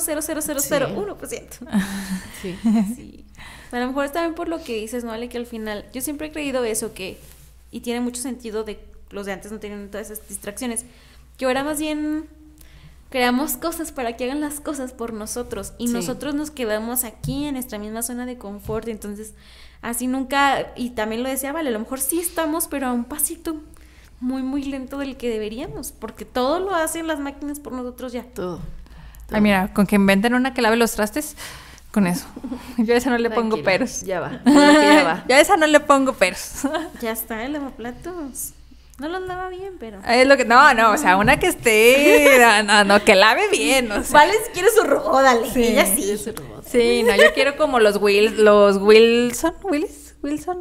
0,0001%. Sí. Sí. A lo mejor es también por lo que dices, ¿no, Ale? Que al final, yo siempre he creído eso, que, y tiene mucho sentido de los de antes no tenían todas esas distracciones, que ahora más bien creamos cosas para que hagan las cosas por nosotros y Sí. nosotros nos quedamos aquí en nuestra misma zona de confort, entonces así nunca, y también lo decía, vale, a lo mejor sí estamos, pero a un pasito muy, muy lento del que deberíamos, porque todo lo hacen las máquinas por nosotros ya. Todo. Ay, mira, con que inventen una que lave los trastes, con eso. Yo a esa no le pongo Tranquila, peros. Ya va. Ya va. Yo a esa no le pongo peros. Ya está, el lavaplatos. No los lava bien, pero... Es lo que, no, o sea, una que esté, no, que lave bien, o sea. Vale, si quieres su robot, dale. Sí. Ella sí. Ese robot. Sí, no, yo quiero como los Wilson,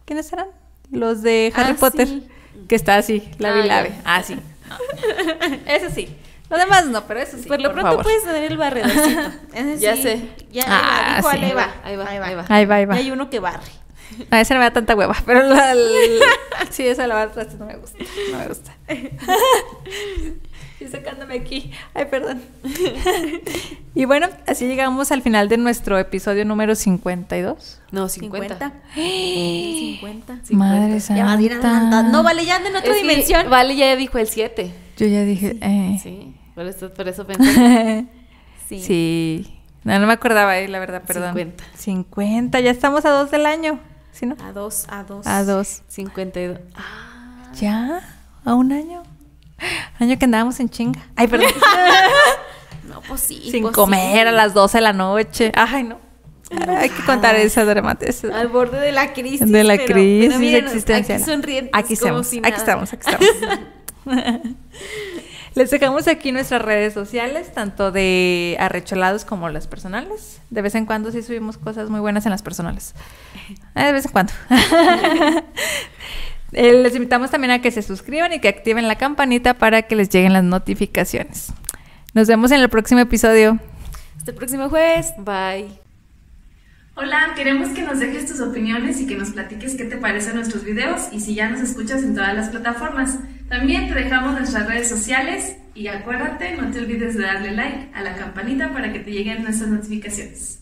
¿Quiénes eran? Los de Harry Potter. Sí. Que está así, Lavi Lave. Ya. Sí. Eso sí. Lo demás no, pero eso sí. Por lo pronto favor. puedes tener el barredorcito. Ese Ya sí. sé. Ya Sí. ahí va. Ahí va. Ahí va. Y hay uno que barre. A ese no me da tanta hueva, pero sí, esa lavar trastes no me gusta. No me gusta. Estoy sacándome aquí. Ay, perdón. Y bueno, así llegamos al final de nuestro episodio número 52. No, 50. 50. Madre Ya va a ir santa. adelantando. No, vale, ya anda en otra Es que dimensión. Vale ya dijo el 7. Yo ya dije, Sí, por eso pensé. Sí. No me acordaba, la verdad, perdón. 50. Ya estamos a 2 del año. ¿Sí, no? A dos. A 2. 52. ¿Ya? ¿A un año? Año que andábamos en chinga. Ay, perdón. No, pues sí. Sin pues comer sí. a las 12 de la noche. Ay, no. Hay que contar esa dramática. Al borde de la crisis. De la pero crisis mírenos, existencial. Aquí sonrientes. Aquí como estamos, si aquí nada. estamos. Les dejamos aquí nuestras redes sociales, tanto de arrecholados como las personales. De vez en cuando sí subimos cosas muy buenas en las personales. De vez en cuando. Les invitamos también a que se suscriban y que activen la campanita para que les lleguen las notificaciones. Nos vemos en el próximo episodio. Hasta el próximo jueves. Bye. Hola, queremos que nos dejes tus opiniones y que nos platiques qué te parecen nuestros videos y si ya nos escuchas en todas las plataformas. También te dejamos nuestras redes sociales y acuérdate, no te olvides de darle like a la campanita para que te lleguen nuestras notificaciones.